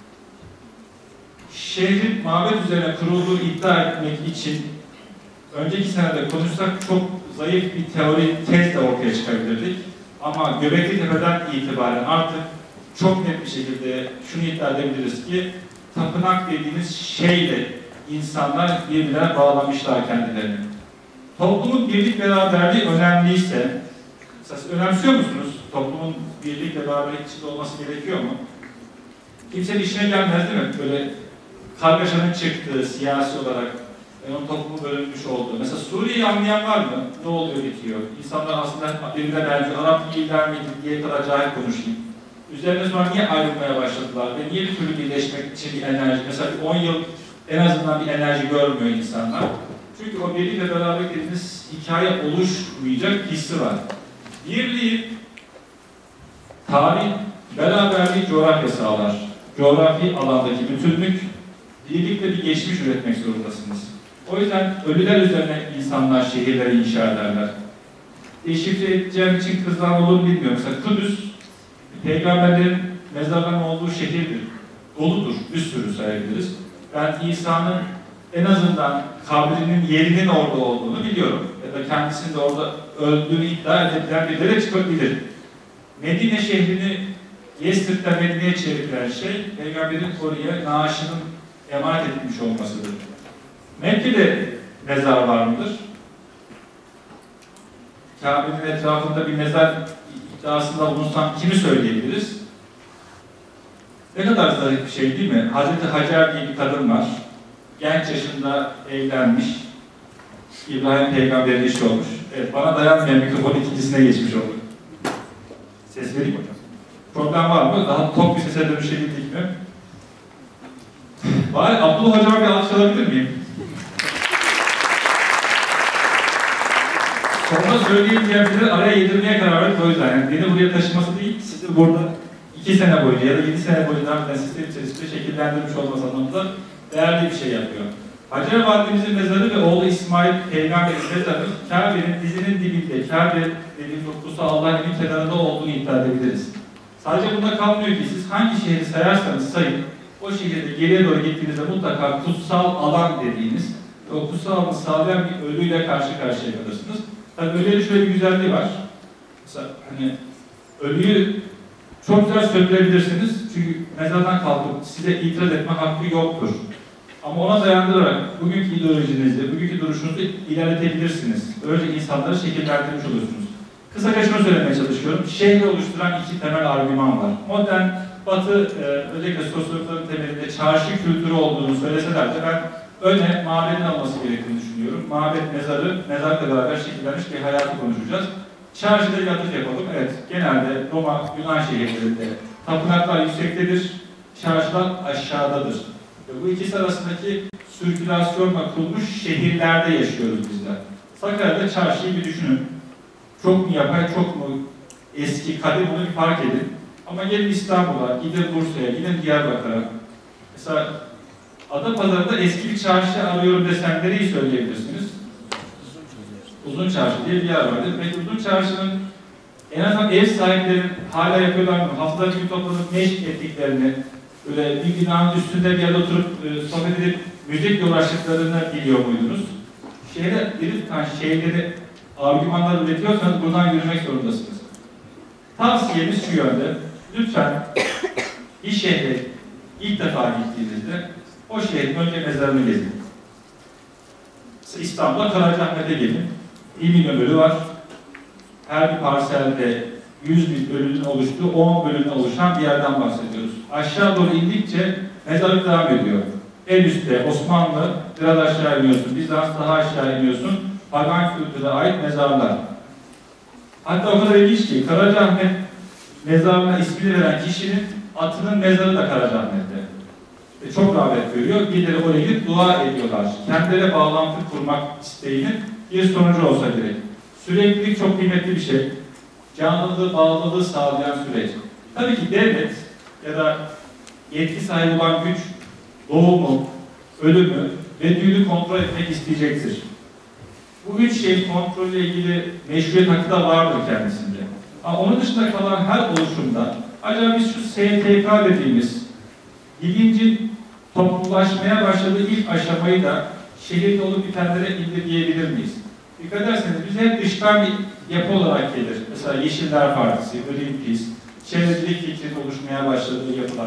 Şehrin mabet üzerine kurulduğu iddia etmek için önceki senede konuşsak çok zayıf bir teori, tez de ortaya çıkabilirdik. Ama Göbeklitepe'den itibaren artık çok net bir şekilde şunu iddia edebiliriz ki tapınak dediğimiz şeyle insanlar birbirine bağlamışlar kendilerini. Toplumun birlik beraberliği önemliyse, siz önemsiyor musunuz? Toplumun birlik ve beraberlik içinde olması gerekiyor mu? Kimsenin işine gelmez değil mi? Böyle kargaşanın çıktığı siyasi olarak onun toplumu bölünmüş olduğu. Mesela Suriye'yi anlayan var mı? Ne oluyor bitiyor? İnsanlar aslında birbirine benziyor. Arap değiller miydi diye kadar cahil konuşayım. Üzerine sonra niye ayrılmaya başladılar ve niye bir türlü birleşmek için bir enerji, mesela 10 yıl en azından bir enerji görmüyor insanlar. Çünkü o birlik ve beraber dediğimiz hikaye oluşmayacak hissi var. Birliği, tarih, beraberliği coğrafya sağlar. Coğrafi alandaki bütünlük, birlikte bir geçmiş üretmek zorundasınız. O yüzden ölüler üzerine insanlar şehirleri inşa ederler. Deşifre edeceğim için kızlar olur bilmiyorum. Mesela Kudüs, peygamberlerin mezarlarının olduğu şehirdir. Doludur, bir sürü sayabiliriz. Ben İsa'nın en azından kabrinin yerinin orada olduğunu biliyorum. Ya da kendisinin de orada öldüğünü iddia edebilen birileri de çıkabilir. Medine şehrini Yesrib'den Medine'ye çeviren şey, peygamberin oraya naaşının emanet edilmiş olmasıdır. Mekke'de mezar var mıdır? Kabe'nin etrafında bir mezar iddiasında bulunsam kimi söyleyebiliriz? Ne kadar zarif bir şey değil mi? Hazreti Hacer diye bir kadın var. Genç yaşında evlenmiş. İbrahim peygamberin eşi olmuş. Evet, bana dayanmayan mikrofon ikincisine geçmiş oldu. Ses vereyim hocam. Problem var mı? Daha tok bir sese dönüşebildik mi? Bari Abdullah hocama bir alkış alabilir miyim? Sonra söyleyeyim diyen biri araya yedirmeye karar verdik o yüzden. Yani beni buraya taşıması değil, sizi burada 2 sene boyunca ya da 7 sene boyunca sistem içerisinde şekillendirmiş olması anlamında değerli bir şey yapıyor. Hacer Validemizin mezarı ve oğlu İsmail Peygamber'in mezarı Kabe'nin dizinin dibinde, Kabe dediğim kutsal Allah'ın kenarında olduğunu iddia edebiliriz. Sadece bunda kalmıyor ki siz hangi şehri sayarsanız sayın, o şehirde geriye doğru gittiğinizde mutlaka kutsal alan dediğiniz ve o kutsal alanı sağlayan bir ölüyle karşı karşıya kalırsınız. Tabii ölülerin şöyle bir güzelliği var. Mesela hani ölüyü çok güzel söndürebilirsiniz çünkü mezardan kalkıp size itiraz etme hakkı yoktur. Ama ona dayandırarak bugünkü ideolojinizi, bugünkü duruşunuzu ilerletebilirsiniz. Böylece insanları şekillendirmiş oluyorsunuz. Kısaca şunu söylemeye çalışıyorum. Şehri oluşturan iki temel argüman var. Modern, Batı, özellikle sosyologların temelinde çarşı kültürü olduğunu söyleseler de ben öne mabedin alması gerektiğini düşünüyorum. Mabed, mezarla beraber şekillenmiş bir hayatı konuşacağız. Çarşıda bir atıf yapalım. Evet, genelde Roma, Yunan şehirlerinde tapınaklar yüksektedir, çarşılar aşağıdadır. Ve bu ikisi arasındaki sirkülasyonla kurulmuş şehirlerde yaşıyoruz bizler. Sakarya'da çarşıyı bir düşünün. Çok mu yapay, çok mu eski, kadim, onu bir fark edin. Ama gelin İstanbul'a, gidin Bursa'ya, gidin Diyarbakır'a. Mesela Adapazarı'da eski bir çarşı arıyorum desem nereyi söyleyebilirsiniz? Uzun Çarşı diye bir yer vardır. Peki Uzun Çarşı'nın en azından ev sahiplerinin hala yapıyorlar mı? Haftada bir toplanıp meşk ettiklerini, böyle bir binanın üstünde bir yerde oturup sohbet edip müzikle uğraştıklarını biliyor muydunuz? Şehre direkt şeyleri, argümanlar üretiyorsanız buradan yürümek zorundasınız. Tavsiyemiz şu yönde. Lütfen bir şehre ilk defa gittiğinizde o şehrin önce mezarını gezin. İstanbul'a Karacaahmet'e gelin. 1 milyon ölü var. Her bir parselde 100 bin ölünün oluştuğu 10 bölümden oluşan bir yerden bahsediyoruz. Aşağı doğru indikçe mezarlık devam ediyor. En üstte Osmanlı, biraz aşağı iniyorsun. Bizans daha aşağı iniyorsun. Pagan kültüre ait mezarlar. Hatta o kadar ilginç ki Karacaahmet mezarına ismini veren kişinin atının mezarı da Karacaahmet'te. Çok rağbet görüyor. Birileri oraya gidip dua ediyorlar. Kendilerine bağlantı kurmak isteğinin bir sonucu olsa gerek. Süreklilik çok kıymetli bir şey. Canlılığı, bağlılığı sağlayan süreç. Tabii ki devlet ya da yetki sahibi olan güç doğumu, ölümü ve düğünü kontrol etmek isteyecektir. Bu üç şeyin kontrolüyle ilgili meşruiyet hakkı da vardır kendisinde. Ama onun dışında kalan her oluşumda acaba biz şu STK dediğimiz bilincin toplumlaşmaya başladığı ilk aşamayı da şehirde olup bitenlere indirgeyebilir miyiz? Dikkat ederseniz bize hep dıştan bir yapı olarak gelir. Mesela Yeşiller Partisi, Greenpeace, çevrecilik fikrinin oluşmaya başladığı yapılar.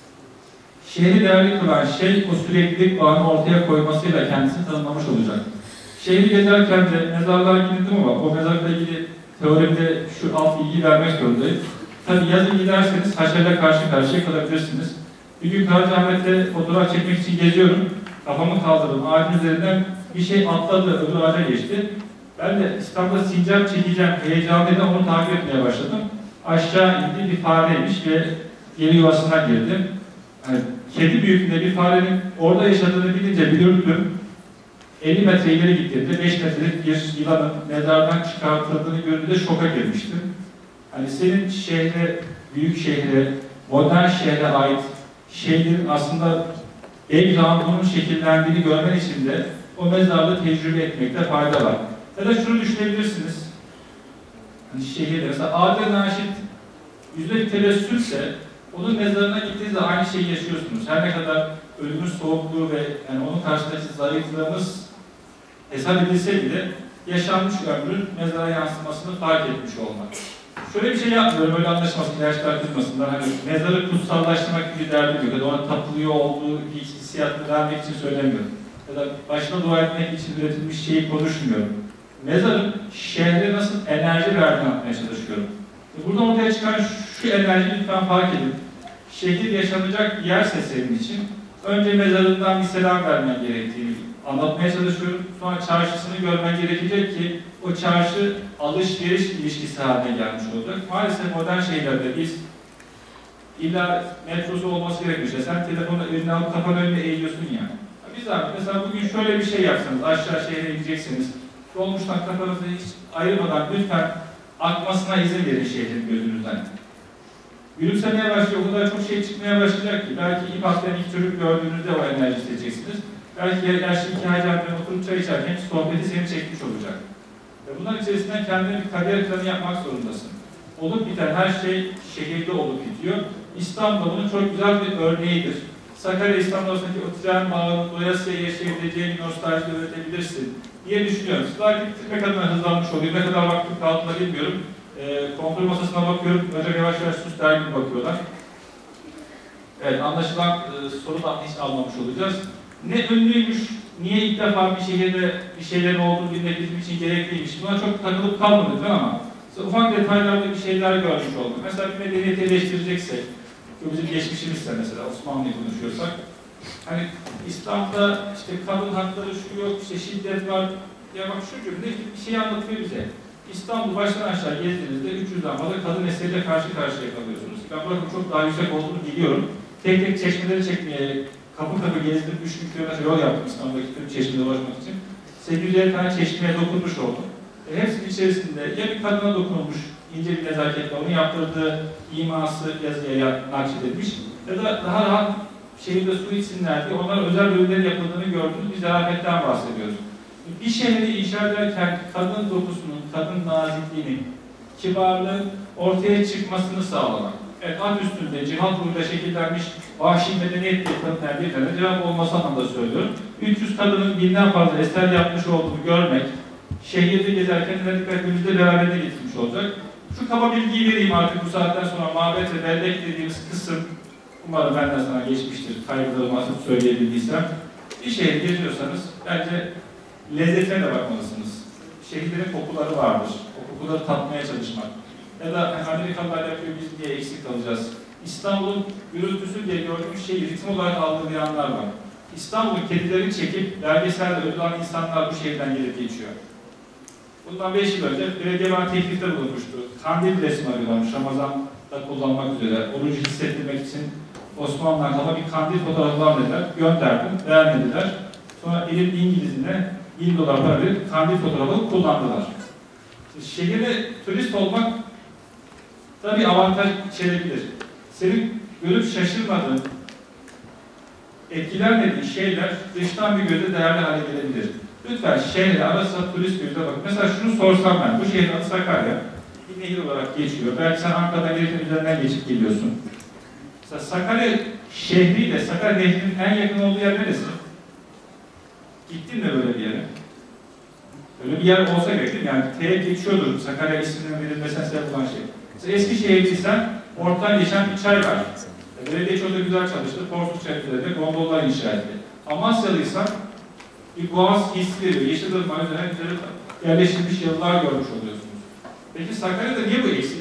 Şehri değerli kılan şey o süreklilik bağını ortaya koymasıyla kendisini tanımlamış olacak. Şehri gezerken de mezarlığa gittim ama o mezarlıkla ilgili teorimde şu alt bilgiyi vermek zorundayım. Tabii yazın giderseniz haşerle karşı karşıya kalabilirsiniz. Bir gün Karacaahmet'te fotoğraf çekmek için geziyorum. Kafamı kaldırdım. Ağacın üzerinden bir şey atladı, öbür ağaca geçti. Ben de İstanbul'da sincap çekeceğim heyecanıyla onu takip etmeye başladım. Aşağı indi, bir fareymiş ve geri yuvasına girdim. Yani kedi büyüklüğünde bir farenin orada yaşadığını bilince bir ürktüm. 50 metre ileri gittiğimde 5 metrelik bir yılanın mezardan çıkartıldığını gördüğümde şoka girmiştim. Hani senin şehre, büyük şehre, modern şehre ait şeylerin aslında background'unun şekillendiğini görmen için de o mezarlığı tecrübe etmekte fayda var. Ya da şunu düşünebilirsiniz. Hani şehirde mesela Adem Naşit yüzde bir tebessümse onun mezarına gittiğinizde aynı şeyi yaşıyorsunuz. Her ne kadar ölümün soğukluğu ve yani onun karşısındaki zayıflığımız hesap edilse bile yaşanmış ömrün mezara yansımasını fark etmiş olmak. Şöyle bir şey yapmıyorum, öyle anlaşmasın, yaşlar kızmasınlar. Hani mezarı kutsallaştırmak gibi derdim yok. Ya da ona tapılıyor olduğu hissiyatını vermek için söylemiyorum. Ya da başına dua etmek için üretilmiş şeyi konuşmuyorum. Mezarın şehre nasıl enerji verdiğini anlatmaya çalışıyorum. Burada ortaya çıkan şu enerjiyi lütfen fark edin. Şehir yaşanacak bir yerse senin için önce mezarından bir selam vermen gerektiğini anlatmaya çalışıyorum. Sonra çarşısını görmen gerekecek ki o çarşı alışveriş ilişkisi haline gelmiş olacak. Maalesef modern şehirlerde biz illa metrosu olması gerekmişse sen telefonu eline alıp kafanın önüne eğiliyorsun ya. Biz abi mesela bugün şöyle bir şey yapsanız, aşağı şehre gidecekseniz dolmuştan kafanızı hiç ayırmadan lütfen akmasına izin verin şehrin gözünüzden. Gülümsemeye başlıyor, o kadar çok şey çıkmaya başlayacak ki. Belki İPAK'tan ilk çocuk gördüğünüzde o enerji hissedeceksiniz. Belki yaşlı iki hacemden oturup çay içerken sohbeti seni çekmiş olacak. Ve bunların içerisinden kendine bir kariyer planı yapmak zorundasın. Olup biten her şey şehirde olup bitiyor. İstanbul bunun çok güzel bir örneğidir. Sakarya İstanbul'daki o tren bağının doyasıya yaşayabileceği bir nostalji üretebilirsin diye düşünüyorum. Sizler gitmek adına hızlanmış oluyor. Ne kadar vaktim kaldığını bilmiyorum. Kontrol masasına bakıyorum. Hocam yavaş yavaş sus dergi bakıyorlar. Evet, anlaşılan soru da hiç almamış olacağız. Ne ünlüymüş, niye ilk defa bir şehirde bir şeylerin olduğunu bilmek bizim için gerekliymiş. Buna çok takılıp kalmadık ama ufak detaylarda bir şeyler görmüş olduk. Mesela bir medeniyeti eleştireceksek, bizim geçmişimizse mesela Osmanlı'yı konuşuyorsak, hani İslam'da işte kadın hakları şu yok, işte şiddet var, ya bak şu cümle bir şey anlatıyor bize. İstanbul baştan aşağı gezdiğinizde 300'den fazla kadın eseriyle karşı karşıya kalıyorsunuz. Ben buranın çok daha yüksek olduğunu biliyorum. Tek tek çeşmeleri çekmeye, kapı kapı gezdirip 3000 kilometre yol yaptım İstanbul'daki tüm çeşmeye ulaşmak için. 850 tane çeşmeye dokunmuş oldum. Hepsinin içerisinde ya bir kadına dokunulmuş, ince bir nezaketle onun yaptırdığı iması yazıya nakşedilmiş ya da daha rahat şehirde su içsinler diye onlara özel bölümlerin yapıldığını gördüğümüz bir zarafetten bahsediyoruz. Bir şehri inşa ederken kadın dokusunun, kadın nazikliğinin, kibarlığın ortaya çıkmasını sağlamak. Evet, ad üstünde, cihat uğruyla şekillenmiş vahşi medeniyet diye tanıtlayan bir tane cevap olması anlamda söylüyorum. 300 kadının binden fazla eser yapmış olduğunu görmek, şehirde gezerken dikkatimizi beraberinde getirmiş olacak. Şu kaba bilgiyi vereyim artık bu saatten sonra mabet ve bellek dediğimiz kısım, umarım benden sana geçmiştir, kaygılarımı atıp söyleyebildiysem. Bir şehir geziyorsanız bence lezzetine de bakmalısınız. Şehirlerin kokuları vardır. O kokuları tatmaya çalışmak. Ya da Amerikalılar yapıyor, biz niye eksik kalacağız? İstanbul'un gürültüsü diye gördüğümüz şeyi ritim olarak algılayanlar var. İstanbul'un kedileri çekip belgeselde ödül alan insanlar bu şehirden gelip geçiyor. Bundan 5 yıl önce belediye bana teklifte bulunmuştu. Kandil resmi arıyorlarmış Ramazan'da kullanmak üzere. Orucu hissettirmek için Osmanlı'dan kalan bir kandil fotoğrafı var dediler. Gönderdim, beğenmediler. Sonra elin İngiliz'ine $20 para verip kandil fotoğrafını kullandılar. Şehirde turist olmak tabii avantaj içerebilir. Senin görüp şaşırmadığın, etkilenmediğin şeyler dıştan bir gözle değerli hale gelebilir. Lütfen şehre arasında turist gözle bakın. Mesela şunu sorsam ben, bu şehrin adı Sakarya, bir nehir olarak geçiyor. Belki sen Ankara'dan gelirken üzerinden geçip geliyorsun. Mesela Sakarya şehriyle Sakarya nehrinin en yakın olduğu yer neresi? Gittin mi böyle bir yere? Öyle bir yer olsa gerek değil mi? Yani T'ye geçiyordur Sakarya isminin verilmesine sebep olan şey. Mesela Eskişehir'liysen ortadan geçen bir çay var. Belediye çok da güzel çalıştı. Porsuk çayları gondollar inşa etti. Amasyalıysan bir boğaz hissi veriyor. Yeşilırmak üzerine yerleştirilmiş yıllar görmüş oluyorsunuz. Peki Sakarya'da niye bu eksik?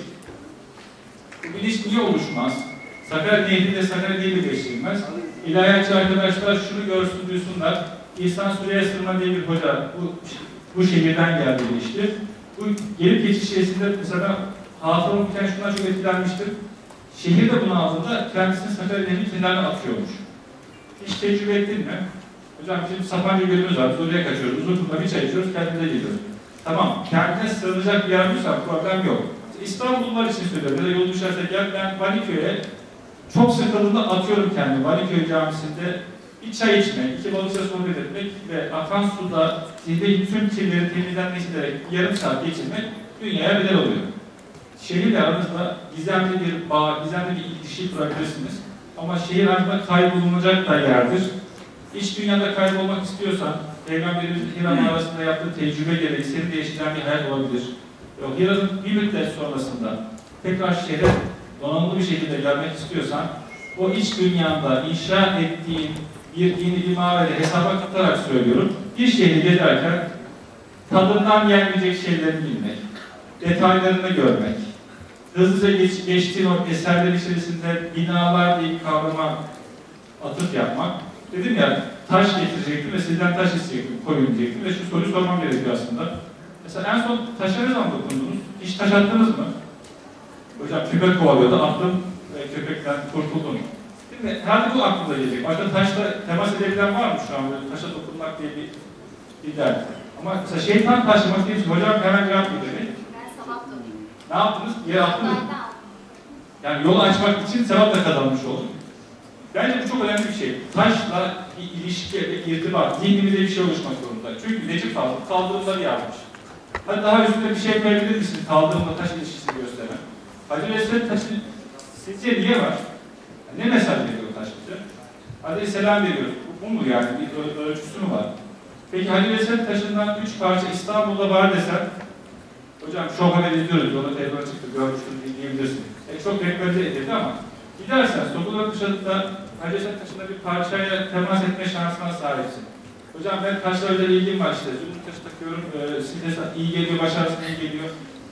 Bu bilinç niye oluşmaz? Sakarya Nehri'de Sakarya niye birleştirilmez? İlahiyatçı arkadaşlar şunu görsün duysunlar. İhsan Süreyya Sırma diye bir hoca bu şehirden geldi işte. Bu gelip geçiş şehirinde mesela hatıra okurken şundan çok etkilenmiştir. Şehir de bunu aldığında kendisini Sakarya Nehri'nin kenarına atıyormuş. Hiç tecrübe ettin mi? Hocam bizim Sapanca Gölü'müz var. Biz oraya kaçıyoruz. Uzuntur'da bir çay içiyoruz. Kendimize geliyoruz. Tamam. Kendine sığınacak bir yer buysa problem yok. İstanbullular için söylüyorum. Ya da yol düşerse gel ben Valiköy'e çok sıkıldığında atıyorum kendimi. Valiköy Camisi'nde bir çay içmek, iki balıkçıya sohbet etmek ve akan suda zihni tüm kirlerin temizlenmesi gerek yarım saat geçirmek dünyaya bedel oluyor. Şehirle aranızda gizemli bir bağ, gizemli bir ilişki kurabilirsiniz. Ama şehir aslında kaybolunacak da yerdir. İç dünyada kaybolmak istiyorsan, Peygamberimizin Hira mağarasında yaptığı tecrübe gereği senin de yaşayacağın bir hayat olabilir. Hira'nın bir müddet sonrasında tekrar şehre donanımlı bir şekilde gelmek istiyorsan, o iç dünyanda inşa ettiğin bir dini bir mağarayla hesaba katarak söylüyorum, bir şehri gezerken tadından yenmeyecek şeylerini bilmek, detaylarını görmek, hızlıca geçtiğin o eserler içerisinde binalar diye bir kavrama atıf yapmak. Dedim ya, taş getirecektim ve sizden taş isteyecektim, koyun diyecektim ve şu soruyu sormam gerekiyor aslında. Mesela en son taşa ne zaman dokundunuz? Hiç taş attınız mı? Hocam köpek kovalıyordu, attım ve köpekten kurtuldum. Değil mi? Herhalde bu aklımda gelecek. Başta taşla temas edebilen var mı şu an? Böyle taşa dokunmak diye bir dert. Ama mesela şeytan taşlamak diye hocam hemen cevap verir. Ben sabah dokundum. Ne yaptınız? Yere attınız mı? Yani yolu açmak için sevap da kazanmış olduk. Bence bu çok önemli bir şey. Taşla bir ilişki, bir irtibat, zihnimizde bir şey oluşmak zorunda. Çünkü Necip Fazıl kaldırımları yapmış. Hadi daha üstüne bir şey koyabilir misiniz kaldırımla taş ilişkisini gösteren? Hacı Vesvet taşı sizce niye var? Ne mesaj veriyor taş bize? Aleyhisselam veriyor. Bu mu yani? Bir ölçüsü mü var? Peki Hacı Vesvet taşından 3 parça İstanbul'da var desen, hocam şu haber izliyoruz, yola telefona çıktı, görmüştüm, dinleyebilirsin. Çok reklamde edildi ama gidersen Sokak dışarıda Hacı Vesvet taşında bir parçaya temas etme şansına sahipsin. Hocam ben taşla özel ilgim var işte, zümrüt taşı takıyorum, stres iyi geliyor, baş ağrısına iyi geliyor.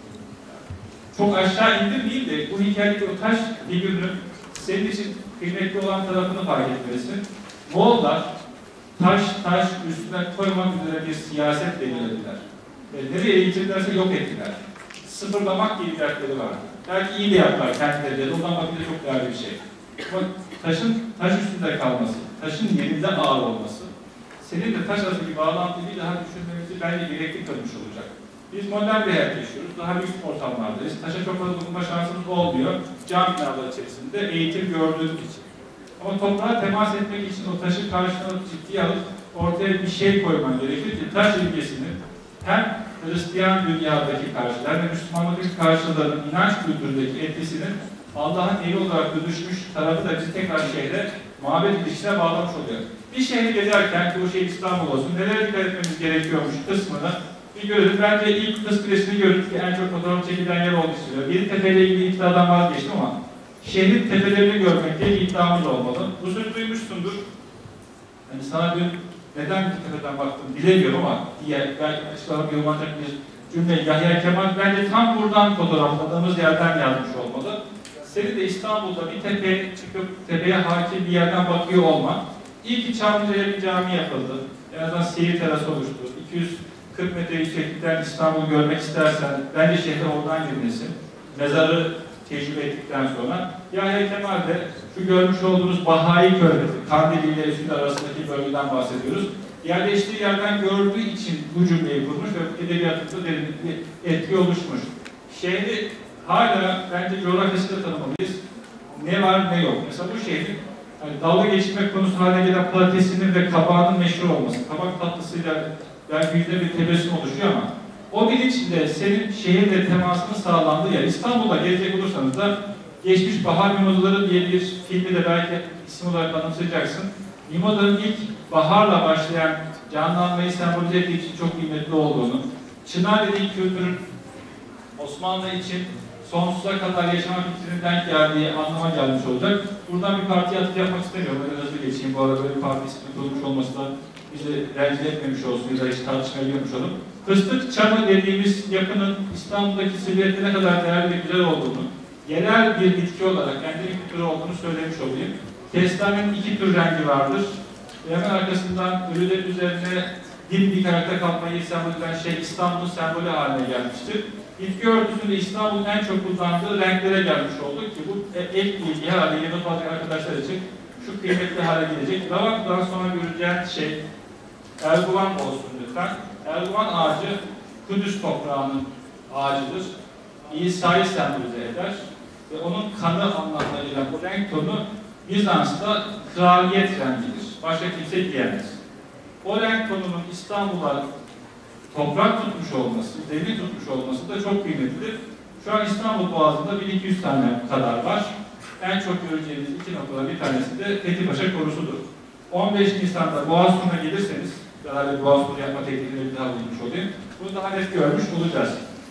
Çok aşağı indim değil de bu hikayedeki o taş figürünün senin için kıymetli olan tarafını fark etmelisin. Moğollar taş üstüne koymak üzere bir siyaset belirlediler. Nereye eğitimlerse yok ettiler. Sıfırlamak gibi dertleri vardı. Belki iyi de yaptılar kendileri, ondan bakınca çok değerli bir şey. Ama taşın taş üstünde kalması, taşın yerinde ağır olması, senin de taş arasındaki bağlantıyı daha düşünmemizi bence gerekli kılmış olacak. Biz modern bir hayat yaşıyoruz, daha büyük ortamlardayız. Taşa çok fazla dokunma şansımız olmuyor. Cam binalar içerisinde eğitim gördüğümüz için. Ama toprağa temas etmek için o taşı karşına ciddiye alıp ortaya bir şey koyman gerekir ki taş ilkesini hem Hristiyan dünyadaki karşılığı hem de Müslümanlıktaki karşılığının inanç kültüründeki etkisinin Allah'ın eli olarak dönüşmüş tarafı da bizi tekrar şehre, mabet ilişkisine bağlamış oluyor. Bir şehri gezerken ki o şehir İstanbul olsun, nelere dikkat etmemiz gerekiyormuş kısmını bir görelim. Bence ilk Kız Kulesi'ni gördük ki en çok fotoğraf çekilen yer oldu istiyor. Yeditepe ile ilgili iddiadan vazgeçtim ama şehrin tepelerini görmek diye bir iddiamız olmalı. Bu sözü duymuşsundur. Yani sana dün neden bir tepeden baktım bilemiyorum ama diye belki açıklanıp yorumlanacak bir cümle Yahya Kemal bence tam buradan fotoğrafladığımız yerden yazmış olmalı. Senin de İstanbul'da bir tepeye çıkıp tepeye hakim bir yerden bakıyor olman. İyi ki Çamlıca'ya bir cami yapıldı. En azından seyir terası oluştu. 240 metre yükseklikten İstanbul'u görmek istersen bence şehre oradan girmesin. Mezarı tecrübe ettikten sonra Yahya Kemal de şu görmüş olduğunuz Bahai Körfezi, Kandili ile Üsküdar arasındaki bölgeden bahsediyoruz. Yerleştiği yerden gördüğü için bu cümleyi kurmuş ve edebiyatında derin bir etki oluşmuş. Şehri hala bence coğrafyasıyla tanımalıyız. Ne var ne yok. Mesela bu şehrin hani dalga geçirmek konusu haline gelen patatesinin ve kabağının meşhur olması. Kabak tatlısıyla belki yüzde bir tebessüm oluşuyor ama o bilinçle senin şehirle temasını sağlandığı yer. İstanbul'da gezecek olursanız da Geçmiş Bahar Mimozaları diye bir filmi de belki isim olarak anımsayacaksın. Mimozaların ilk baharla başlayan canlanmayı sembolize ettiği için çok kıymetli olduğunu, Çınar dediği kültürün Osmanlı için sonsuza kadar yaşama fikrinin denk geldiği anlama gelmiş olacak. Buradan bir parti atıp yapmak istemiyorum. Öyle hızlı geçeyim. Bu arada böyle bir parti ismi kurulmuş olması da bizi rencide etmemiş olsun ya da hiç tartışmaya girmiş olalım. Fıstık çamı dediğimiz yapının İstanbul'daki silüette ne kadar değerli ve güzel olduğunu, yerel bir bitki olarak endemik bir türü olduğunu söylemiş olayım. Kestanenin 2 tür rengi vardır. Ve hemen arkasından ölüler üzerine dimdik ayakta kalmayı sembol eden şey İstanbul'un sembolü haline gelmiştir. Bitki örtüsünde İstanbul'un en çok kullandığı renklere gelmiş olduk ki bu ek bilgi herhalde yeni fazla arkadaşlar için şu kıymetli hale gelecek. Lavak'tan sonra göreceğiniz şey Erguvan olsun lütfen. Erguvan ağacı Kudüs toprağının ağacıdır. İsa'yı sembolize eder ve onun kanı anlamına gelen bu renk tonu Bizans'ta kraliyet rengidir. Başka kimse diyemez. O renk tonunun İstanbul'a toprak tutmuş olması, zemin tutmuş olması da çok kıymetlidir. Şu an İstanbul Boğazı'nda 1200 tane kadar var. En çok göreceğiniz 2 noktadan bir tanesi de Fethi Paşa Korusu'dur. 15 Nisan'da Boğazsu'na gelirseniz, beraber Boğazsu'nu yapma teknikleri bir daha bulmuş olayım. Bunu daha net görmüş olacağız.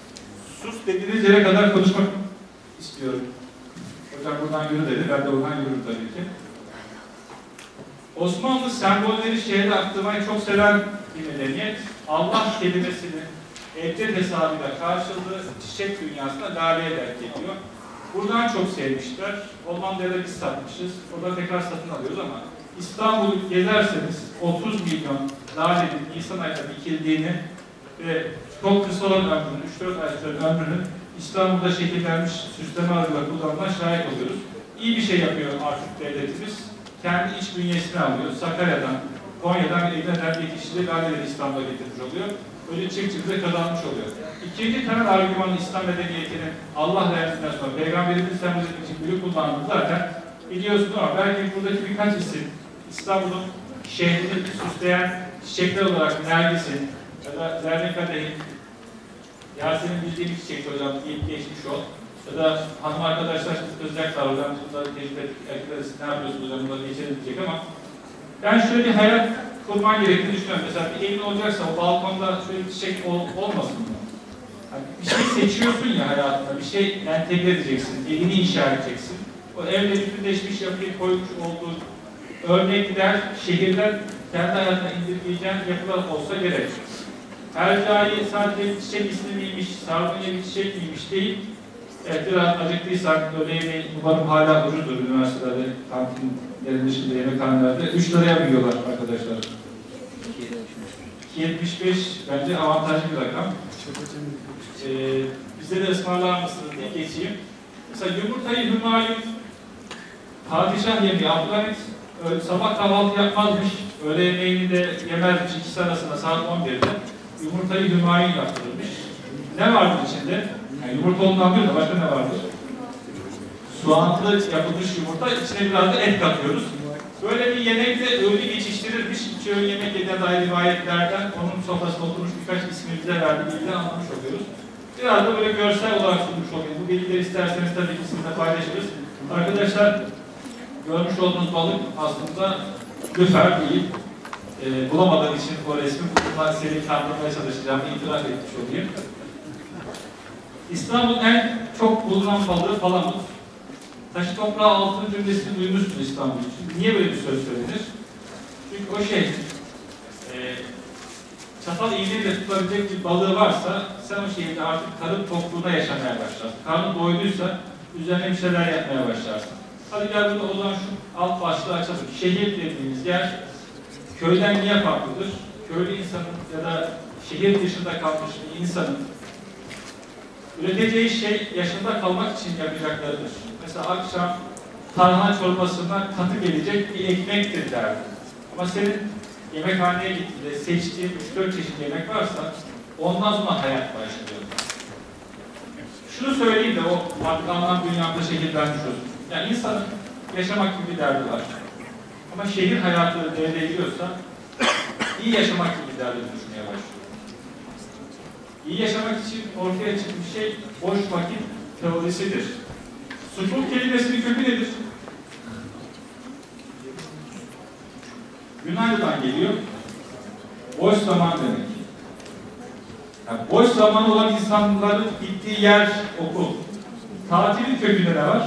Sus dediğiniz yere kadar konuşmak istiyorum. Hocam buradan yürü dedi, ben de oradan yürürüm tabii ki. Osmanlı sembolleri şehre aktarmayı çok seven bir medeniyet. Allah kelimesini ebced hesabıyla karşılığı çiçek dünyasına laleye derk ediyor. Buradan çok sevmişler. Hollanda'da biz satmışız. Orada tekrar satın alıyoruz ama İstanbul'u gezerseniz 30 milyon lalenin Nisan ayında dikildiğini ve çok kısa olan ömrünün, 3-4 ay süren ömrünün İstanbul'da şekillenmiş süsleme aracıyla kullanılan şahit oluyoruz. İyi bir şey yapıyor artık devletimiz. Kendi iç bünyesine alıyor. Sakarya'dan, Konya'dan ve Edirne'den yetiştirici laleleri İstanbul'a getirmiş oluyor. Böyle çiftçimize kazanmış oluyor. İkinci temel argümanı İslam medeniyetinin Allah verdiğinden sonra Peygamberimiz İslam'ın için biri kullandığı zaten biliyorsunuz ama belki buradaki birkaç isim İstanbul'un şehrini süsleyen çiçekler olarak Nergis'in ya da Zerdekal'in Yasemin bildiğimiz çiçekti hocam deyip geçmiş ol. Ya da hanım arkadaşlar kızacaklar hocam bunları tecrübe ettik, ne yapıyorsunuz hocam bunları geçelim diyecek ama ben şöyle bir hayat kurman gerektiğini düşünüyorum. Mesela bir evin olacaksa o balkonda şöyle bir çiçek olmasın mı? Yani bir şey seçiyorsun ya hayatında, bir şey entegre edeceksin, evini inşa edeceksin. O evle bütünleşmiş yapıyı koymuş olduğu örnekler, şehirler kendi hayatına indirgeyeceğin yapılar olsa gerek. Hercai sadece çiçek ismi miymiş, sardunya bir çiçek miymiş değil. Evet, biraz acıktıysak öğleyemeyin, umarım hala ucuzdur üniversitelerde, kantinlerin dışında yemekhanelerde. 3 liraya biliyorlar arkadaşlar. 2.75 bence avantajlı bir rakam. Bize de ısmarlar mısınız diye geçeyim. Mesela yumurtayı Hümayun, padişah yemeği, Abdülhamit sabah kahvaltı yapmazmış, öğle yemeğini de yemezmiş, ikisi arasında saat 11'de. Yumurtayı Hümayun yaptırmış. Ne vardır içinde? Yani yumurta olduğunu anlıyoruz da başka ne vardır? Soğanlı yapılmış yumurta, içine biraz da et katıyoruz. Böyle bir yemekle öğle geçiştirirmiş, iki öğün yemek yediğine dair rivayetlerden onun sofrasına oturmuş birkaç ismi bize verdiği bilgileri anlamış oluyoruz. Biraz da böyle görsel olarak sunmuş oluyoruz. Bu bilgileri isterseniz tabii ki sizinle paylaşırız. Arkadaşlar, görmüş olduğunuz balık aslında lüfer değil. Bulamadığım için o resmi bundan seni kandırmaya çalışacağım, itiraf etmiş olayım. İstanbul'un en çok bulunan balığı palamut. Taşı toprağı altın cümlesini duymuşsun İstanbul için. Niye böyle bir söz söylenir? Çünkü o çatal iğneyle tutabilecek bir balığı varsa sen o şehirde artık karın tokluğuna yaşamaya başlarsın. Karnın doyduysa üzerine bir şeyler yapmaya başlarsın. Hadi gel burada o zaman şu alt başlığı açalım. Şehir dediğimiz yer köyden niye farklıdır? Köylü insanın ya da şehir dışında kalmış bir insanın üreteceği şey yaşında kalmak için yapacaklarıdır. Mesela akşam tarhana çorbasından katı gelecek bir ekmektir derdi. Ama senin yemekhaneye gittiğinde seçtiğin 3-4 çeşit yemek varsa ondan sonra hayat başlıyor. Şunu söyleyeyim de o artık anlam dünyamda şekillenmiş olsun. Yani insanın yaşamak gibi bir derdi var. Ama şehir hayatı devreye giriyorsa iyi yaşamak gibi bir derdi düşünmeye başlıyor. İyi yaşamak için ortaya çıkmış şey boş vakit teorisidir. Sukun kelimesinin kökü nedir? Yunanlı'dan geliyor. Boş zaman demek. Yani boş zaman olan insanların gittiği yer okul. Tatilin kökünde ne var?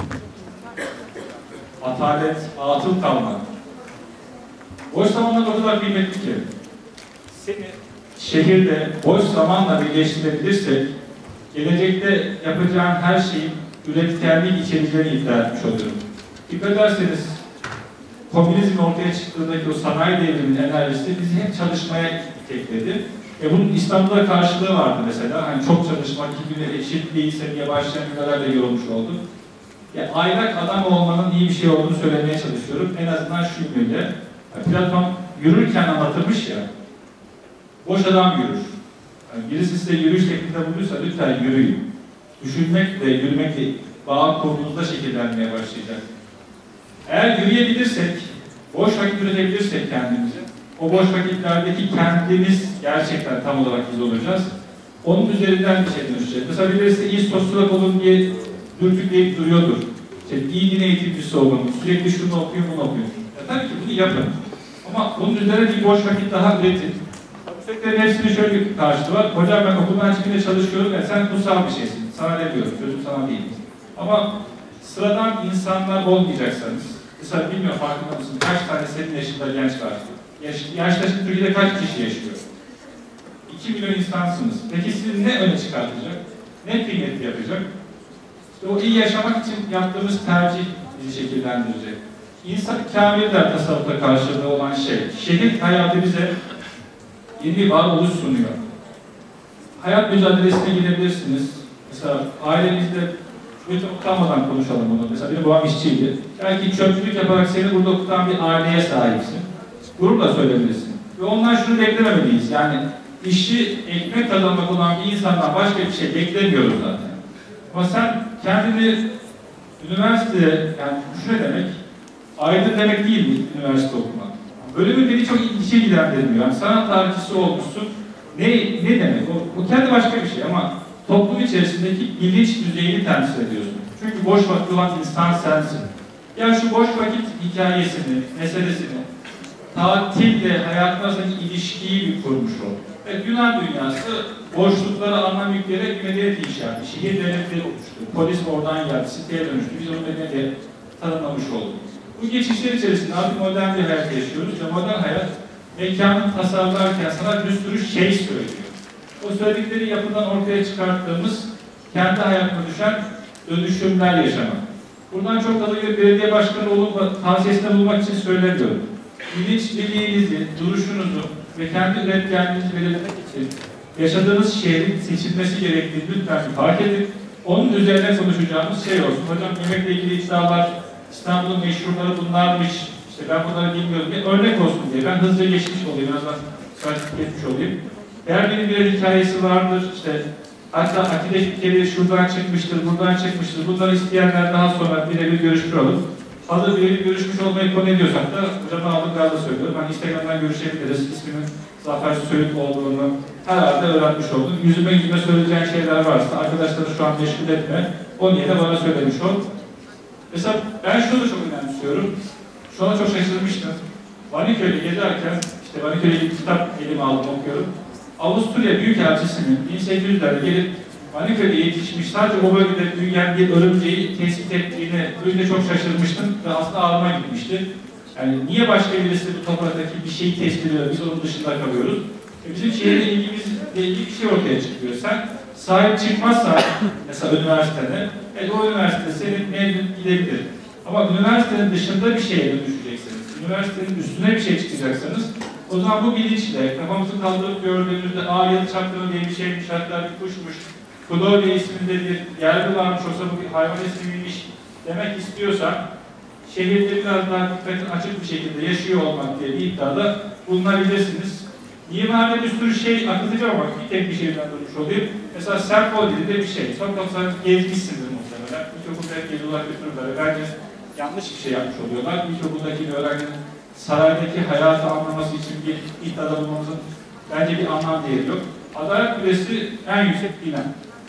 Atalet, atıl kalmak. Boş zamanlar o kadar kıymetli ki. Seni şehirde boş zamanla birleştirebilirsek, gelecekte yapacağın her şeyin üretkenlik içereceğini iddia etmiş oluyorum. Dikkat ederseniz, komünizmin ortaya çıktığındaki o sanayi devriminin enerjisi bizi hep çalışmaya itekledi. Bunun İstanbul'da karşılığı vardı mesela. Hani çok çalışmak, iki güne eşit değilse diye başlayan ülkeler de yorulmuş oldu. Ya aylak adam olmanın iyi bir şey olduğunu söylemeye çalışıyorum. En azından şu yönüyle. Platon yürürken anlatırmış ya, boş adam yürür. Yani birisi size yürüyüş şeklinde bulursa lütfen yürüyün. Düşünmekle, yürümekle bağ kurduğunuzda şekillenmeye başlayacak. Eğer yürüyebilirsek, boş vakit üretebilirsek kendimizi, o boş vakitlerdeki kendimiz gerçekten tam olarak biz olacağız. Onun üzerinden bir şey dönüşecek. Mesela birisi iyi sosyolog olun diye dürtükleyip duruyordur. İyi din eğitimcisi olun, sürekli şunu okuyun, bunu okuyun. Tabii ki bunu yapın. Ama bunun üzerine bir boş vakit daha üretin. Bu sektörün hepsinin şöyle bir karşılığı var. Hocam ben okuldan çıkınca çalışıyorum ya sen kutsal bir şeysin. Sana ne diyorum, çözüm sana değil. Ama sıradan insanlar olmayacaksanız, mesela bilmiyorum farkında mısın, kaç tane senin yaşında genç var? Yaştaşın Türkiye'de kaç kişi yaşıyor? 2 milyon insansınız. Peki sizi ne öne çıkartacak? Ne kıymetli yapacak? İşte o iyi yaşamak için yaptığımız tercih bizi şekillendirecek. İnsan kamiller tasavvufta karşılığı olan şey. Şehir hayatı bize yeni bir varoluş sunuyor. Hayat mücadelesine gidebilirsiniz. Mesela ailenizde lütfen utanmadan konuşalım bunu. Mesela benim babam işçiydi. Belki çöpçülük yaparak seni burada okutan bir aileye sahipsin. Gururla söyleyebilirsin. Ve ondan şunu beklememeliyiz. Yani işi ekmek kazanmak olan bir insandan başka bir şey beklemiyoruz zaten. Ama sen kendini üniversitede, yani şu ne demek? Aydın demek değil mi üniversite okumak? Bölümün beni çok işe ilgilendirmiyor. Yani sanat tarihçisi olmuşsun. Ne demek? O kendi başka bir şey ama toplum içerisindeki bilinç düzeyini temsil ediyorsun. Çünkü boş vakit olan insan sensin. Yani şu boş vakit hikayesini, meselesini, tatille hayatın arasındaki ilişkiyi bir kurmuş ol. Evet, Yunan dünyası boşluklara anlam yükleyerek medeniyet inşa etti. Şehir devletleri oluştu. Polis oradan geldi, siteye dönüştü. Biz onu medeniyet tanımlamış olduk. Bu geçişler içerisinde artık modern bir hayat yaşıyoruz ve modern hayat mekanı tasarlarken sana bir sürü şey söylüyor. O söyledikleri yapıdan ortaya çıkarttığımız kendi hayatına düşen dönüşümler yaşamak. Buradan çok fazla bir belediye başkanı olup tavsiyesinde bulmak için söylemiyorum. Bilinç birliğinizi, duruşunuzu ve kendi üretkenliğinizi belirlemek için yaşadığınız şehrin seçilmesi gerektiğini lütfen fark edin. Onun üzerine konuşacağımız şey olsun. Hocam yemekle ilgili iddialar, İstanbul'un meşhurları bunlarmış, işte ben bunları bilmiyorum diye örnek olsun diye ben hızlıca geçmiş olayım, birazdan sarkıp geçmiş olayım. Her birinin bir hikayesi vardır, işte hatta Akide fikirleri şuradan çıkmıştır, buradan çıkmıştır, bunları isteyenler daha sonra birebir görüşmüş olur. Hazır birebir görüşmüş olmayı konu ediyorsak da hocamın aldıklarını söylüyorum. Ben Instagram'dan görüşebiliriz, ismimin Zafer Söğüt olduğunu herhalde öğrenmiş oldum. Yüzüme söyleyeceğin şeyler varsa arkadaşları şu an meşgul etme, o niye de bana söylemiş ol. Mesela ben şunu da çok önemsiyorum. Şu an çok şaşırmıştım. Vaniköy'de gezerken, işte Vaniköy'de bir kitap elime aldım, okuyorum. Avusturya Büyükelçisi'nin 1800'lerde gelip Vaniköy'de yetişmiş, sadece o bölgede büyüyen bir örümceği tespit ettiğini duyunca çok şaşırmıştım ve aslında ağrıma gitmişti. Yani niye başka birisi bu topraktaki bir şeyi tespit ediyor, biz onun dışında kalıyoruz? Bizim şehirle ilgimizle ilgili bir şey ortaya çıkıyor. Sen sahip çıkmazsan, mesela üniversitede, o üniversite senin mezun gidebilir. Ama üniversitenin dışında bir şeye dönüşeceksiniz. Üniversitenin üstüne bir şey çıkacaksanız, o zaman bu bilinçle kafamızı kaldırıp gördüğümüzde yalı çapkını diye bir şeymiş, hatta bir kuşmuş, Klorya isminde bir yerli varmış olsa bu bir hayvan ismiymiş demek istiyorsan, şehirde biraz daha dikkatin açık bir şekilde yaşıyor olmak diye bir iddiada bulunabilirsiniz. Mimaride bir sürü şey akıtacağım ama bir tek bir şeyden durmuş olayım. Mesela sempol dilinde bir şey. Sokaklarınızı gezmişsindir muhtemelen. İlkokulda hep geziyorlar, götürürler. Bence yanlış bir şey yapmış oluyorlar. İlkokuldaki öğrencinin saraydaki hayatı anlaması için bir iddiada bulmamızın bence bir anlam değeri yok. Adalet Kulesi en yüksek bina.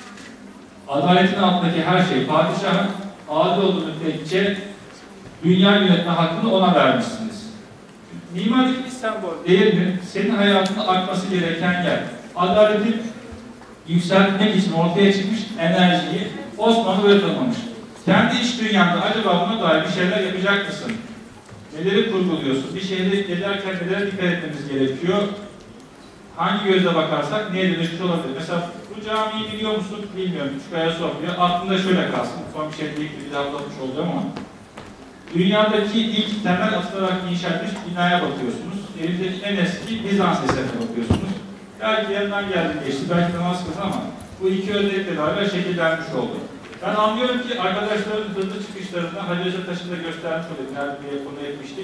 Adaletin altındaki her şey, padişahın adil olduğu müddetçe dünya yönetme hakkını ona vermişsiniz. Mimarlık bir sembol değil mi? Senin hayatında akması gereken yer. Adaleti yükseltmek için ortaya çıkmış enerjiyi Osmanlı böyle tanımlamış. Kendi iç dünyanda acaba buna dair bir şeyler yapacak mısın? Neleri kurguluyorsun? Bir şehre gezerken nelere dikkat etmemiz gerekiyor? Hangi gözle bakarsak neye dönüşmüş olabilir? Mesela bu camiyi biliyor musun? Bilmiyorum. Küçük Ayasofya. Aklında şöyle kalsın. Son bir şey değil, bir daha anlatmış olacağım ama. Dünyadaki ilk temel atılarak inşa edilmiş binaya bakıyorsunuz. Elindeki en eski Bizans eserine bakıyorsunuz. Belki yanından geldi geçti, belki namaz kıldı ama bu iki özellikle beraber şekillenmiş oldu. Ben anlıyorum ki arkadaşların hızlı çıkışlarında Halice Taşı'nda göstermiş olayım. Nerede bir konu etmiştik.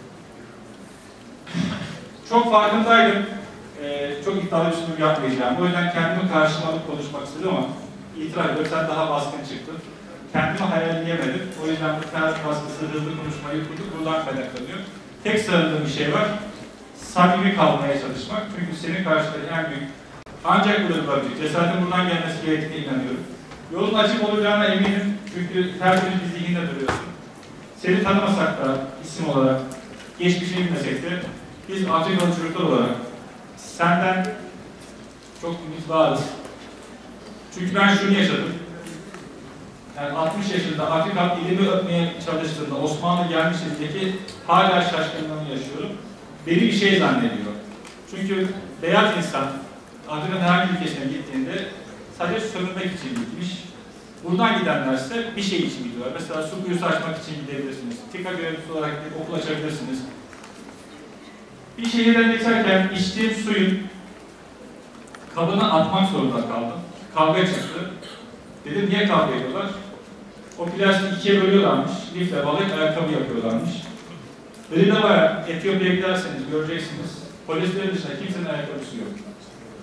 Çok farkındaydım. Çok iddialı bir sunum yapmayacağım. O yüzden kendimi karşıma alıp konuşmak istedim ama itiraf ediyorum, sen daha baskın çıktın. Kendimi hayalleyemedim. O yüzden bu tarz baskısı, hızlı konuşmayı kurduk. Buradan kaynaklanıyor. Tek sarıldığım bir şey var. Samimi kalmaya çalışmak. Çünkü senin karşındaki en büyük ancak bu yapabilir. Cesaretin buradan gelmesi gerektiğine inanıyorum. Yolun açık olacağına eminim. Çünkü her gün bir zihinde duruyorsun. Seni tanımasak da isim olarak, geçmişini bilmesek de biz Afrikalı çocuklar olarak senden çok ümit varız. Çünkü ben şunu yaşadım. Yani 60 yaşında Afrika ilimi öpmeye çalıştığında Osmanlı gelmişindeki hala şaşkınlığını yaşıyorum. Beni bir şey zannediyor. Çünkü beyaz insan Afrika'nın herhangi bir ülkesine gittiğinde sadece sömürmek için gitmiş. Buradan gidenlerse bir şey için gidiyorlar. Mesela su kuyusu açmak için gidebilirsiniz. TİKA görevlisi olarak gidip okul açabilirsiniz. Bir şehirden geçerken içtiğim suyun kabını atmak zorunda kaldım. Kavga çıktı. Dedim niye kavga ediyorlar? O plastiği ikiye bölüyorlarmış. Lifle balık ayakkabı yapıyorlarmış. Dedi de bayağı Etiyopya'ya giderseniz göreceksiniz. Polislerin dışında kimsenin ayakkabısı yok.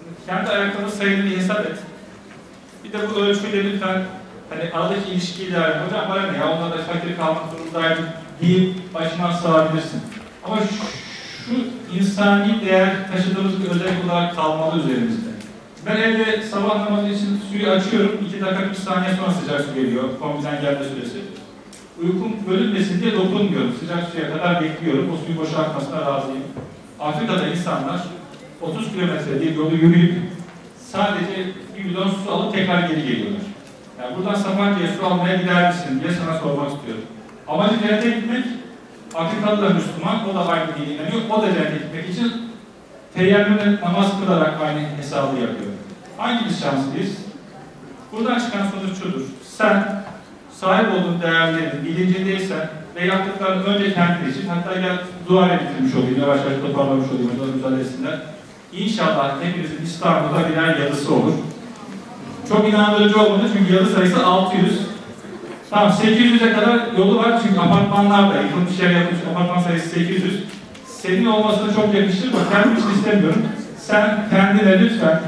kendi ayaklarının sayını bir hesap et. Bir de bu ölçüyle lütfen hani aradaki ilişkiyi de hocam bana ne ya onlar da fakir kalmak zorundaydı deyip başından sağabilirsin. Ama şu insani değer taşıdığımız bir özellik olarak kalmalı üzerimizde. Ben evde sabah namazı için suyu açıyorum, 2 dakika 1 saniye sonra sıcak su geliyor, kombiden gelme süresi. Uykum bölünmesin diye dokunmuyorum, sıcak suya kadar bekliyorum, o suyu boşaltmasına razıyım. Afrika'da insanlar 30 kilometre bir yolu yürüyüp sadece bir bidon su alıp tekrar geri geliyorlar. Yani buradan Samatya'ya su almaya gider misin diye sana sormak istiyorum. Amacı cennete gitmek, Afrikalı da Müslüman, o da aynı dine inanıyor, o da cennete gitmek için teyyemmüle namaz kılarak aynı hesabı yapıyor. Hangimiz şanslıyız? Buradan çıkan sonuç şudur. Sen sahip olduğun değerlerin bilincindeysen ve yaptıklarını önce kendin için, hatta gel duayla bitirmiş olayım, yavaş yavaş toparlamış olayım, onları müsaade etsinler. İnşallah hepinizin İstanbul'da birer yalısı olur. Çok inandırıcı olmadı çünkü yalı sayısı 600. Tamam 800'e kadar yolu var çünkü apartmanlarda yıkılmış yer yapılmış apartman sayısı 800. Senin olmasına çok yakışır ama kendim için istemiyorum. Sen kendine lütfen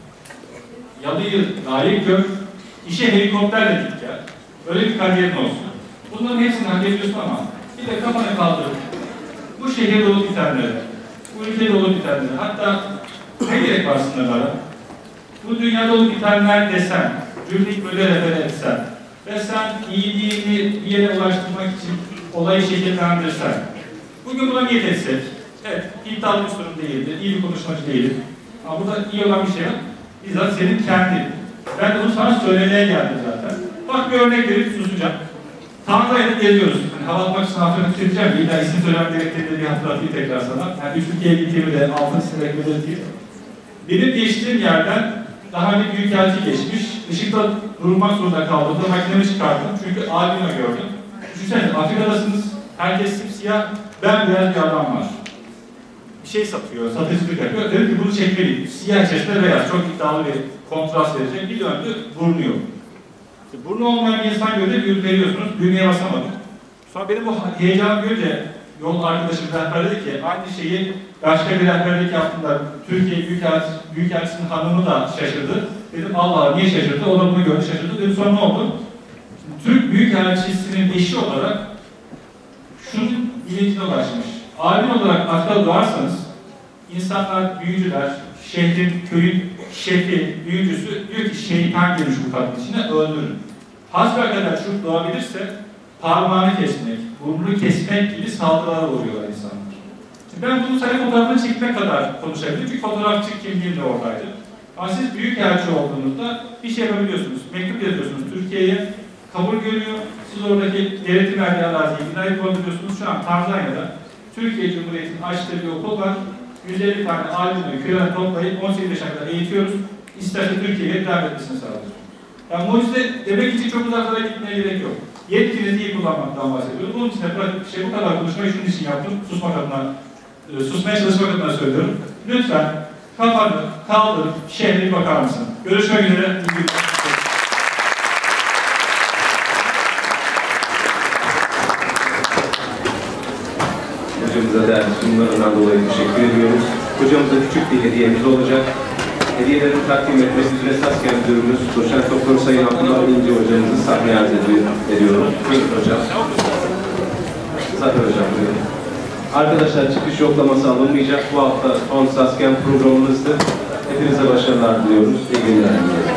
yalıyı layık gör, işe helikopterle git ya. Öyle bir kariyerin olsun. Bunların hepsini hak ediyorsun ama bir de kafanı kaldırıp bu şehir dolu bitenleri, bu ülke dolu bitenleri, hatta ne gerek var sınırlara? Bu dünya dolu bitenler desen, cümleyi böyle refere etsen ve sen iyiliğini bir yere ulaştırmak için olayı şekillendirsen, bugün buna niyet etsek, evet, iddialı bir sorun değildir, iyi bir konuşmacı değilim. Ama burada iyi olan bir şey var, bizzat senin kendin. Ben de bunu sana söylemeye geldim zaten. Bak bir örnek verip susacağım. Tanrı'yla geziyoruz. Yani hava atmak için hafiften tüketeceğim. İlla isim söylemem gerektiğini bir hatırlatayım tekrar sana. Yani Türkiye'ye gittiğimi de altın isimle belirteyim. Benim geçtiğim yerden daha önce büyükelçi geçmiş. Işıkta durmak zorunda kaldığımda makinemi çıkardım. Çünkü albino gördüm. Düşünsene Afrika'dasınız. Herkes simsiyah. Ben beyaz bir adam var. Bir şey satıyor, satıcılık yapıyor. Dedim ki bunu çekmeliyim. Siyah içerisinde beyaz. Çok iddialı bir kontrast verecek. Bir döndü, burnu yok. Burnu olmayan bir insan görünce ürperiyorsunuz. Düğmeye basamadım. Sonra benim bu heyecanı görünce yol arkadaşım rehber dedi ki aynı şeyi başka bir rehberlik yaptığında Türkiye Büyükelçisi'nin hanımı da şaşırdı. Dedim Allah niye şaşırdı? O da bunu gördü şaşırdı. Dedim sonra ne oldu? Türk Büyükelçisi'nin eşi olarak şunun bilincine ulaşmış. Alim olarak Afrika'da doğarsanız insanlar, büyücüler, şehrin, köyün şefi, büyücüsü diyor ki şeytan girmiş bu kadın içine öldürün. Hasbelkader şu doğabilirse parmağını kesmek, burnunu kesmek gibi saldırılara uğruyorlar insanlar. Şimdi ben bunu sadece fotoğrafını çekmek kadar konuşabilirim çünkü fotoğrafçı kimliğim de oradaydı. Ama siz büyükelçi olduğunuzda bir şey yapabiliyorsunuz. Mektup yazıyorsunuz Türkiye'ye, kabul görüyor. Siz oradaki devletin verdiği araziyi binayı kullanıyorsunuz. Şu an Tanzanya'da Türkiye Cumhuriyeti'nin açtığı bir okul var. 150 tane alimleri köyden toplayıp 18 yaşına kadar eğitiyoruz. İsterse Türkiye'ye devam etmesini sağlıyoruz. Yani mucize demek için çok uzaklara gitmeye gerek yok. Yetkinizi iyi kullanmaktan bahsediyoruz. Bunun için de pratik bir şey bu kadar konuşmayı şunun için yaptım. Susmaya çalışmak adına söylüyorum. Lütfen kafanı kaldırıp şehre bir bakar mısın? Görüşmek üzere. Hocamıza değerli sunumlarından dolayı teşekkür ediyoruz. Hocamıza küçük bir hediyemiz olacak. Hediyelerini takdim etmek üzere Saskia Müdürümüz Doçent Doktor Sayın Abdullah İnce hocamızı sahneye arz ediyorum. Buyurun hocam. Zafer hocam buyurun. Arkadaşlar çıkış yoklaması alınmayacak. Bu hafta son Saskia programımızdı. Hepinize başarılar diliyoruz. İyi günler.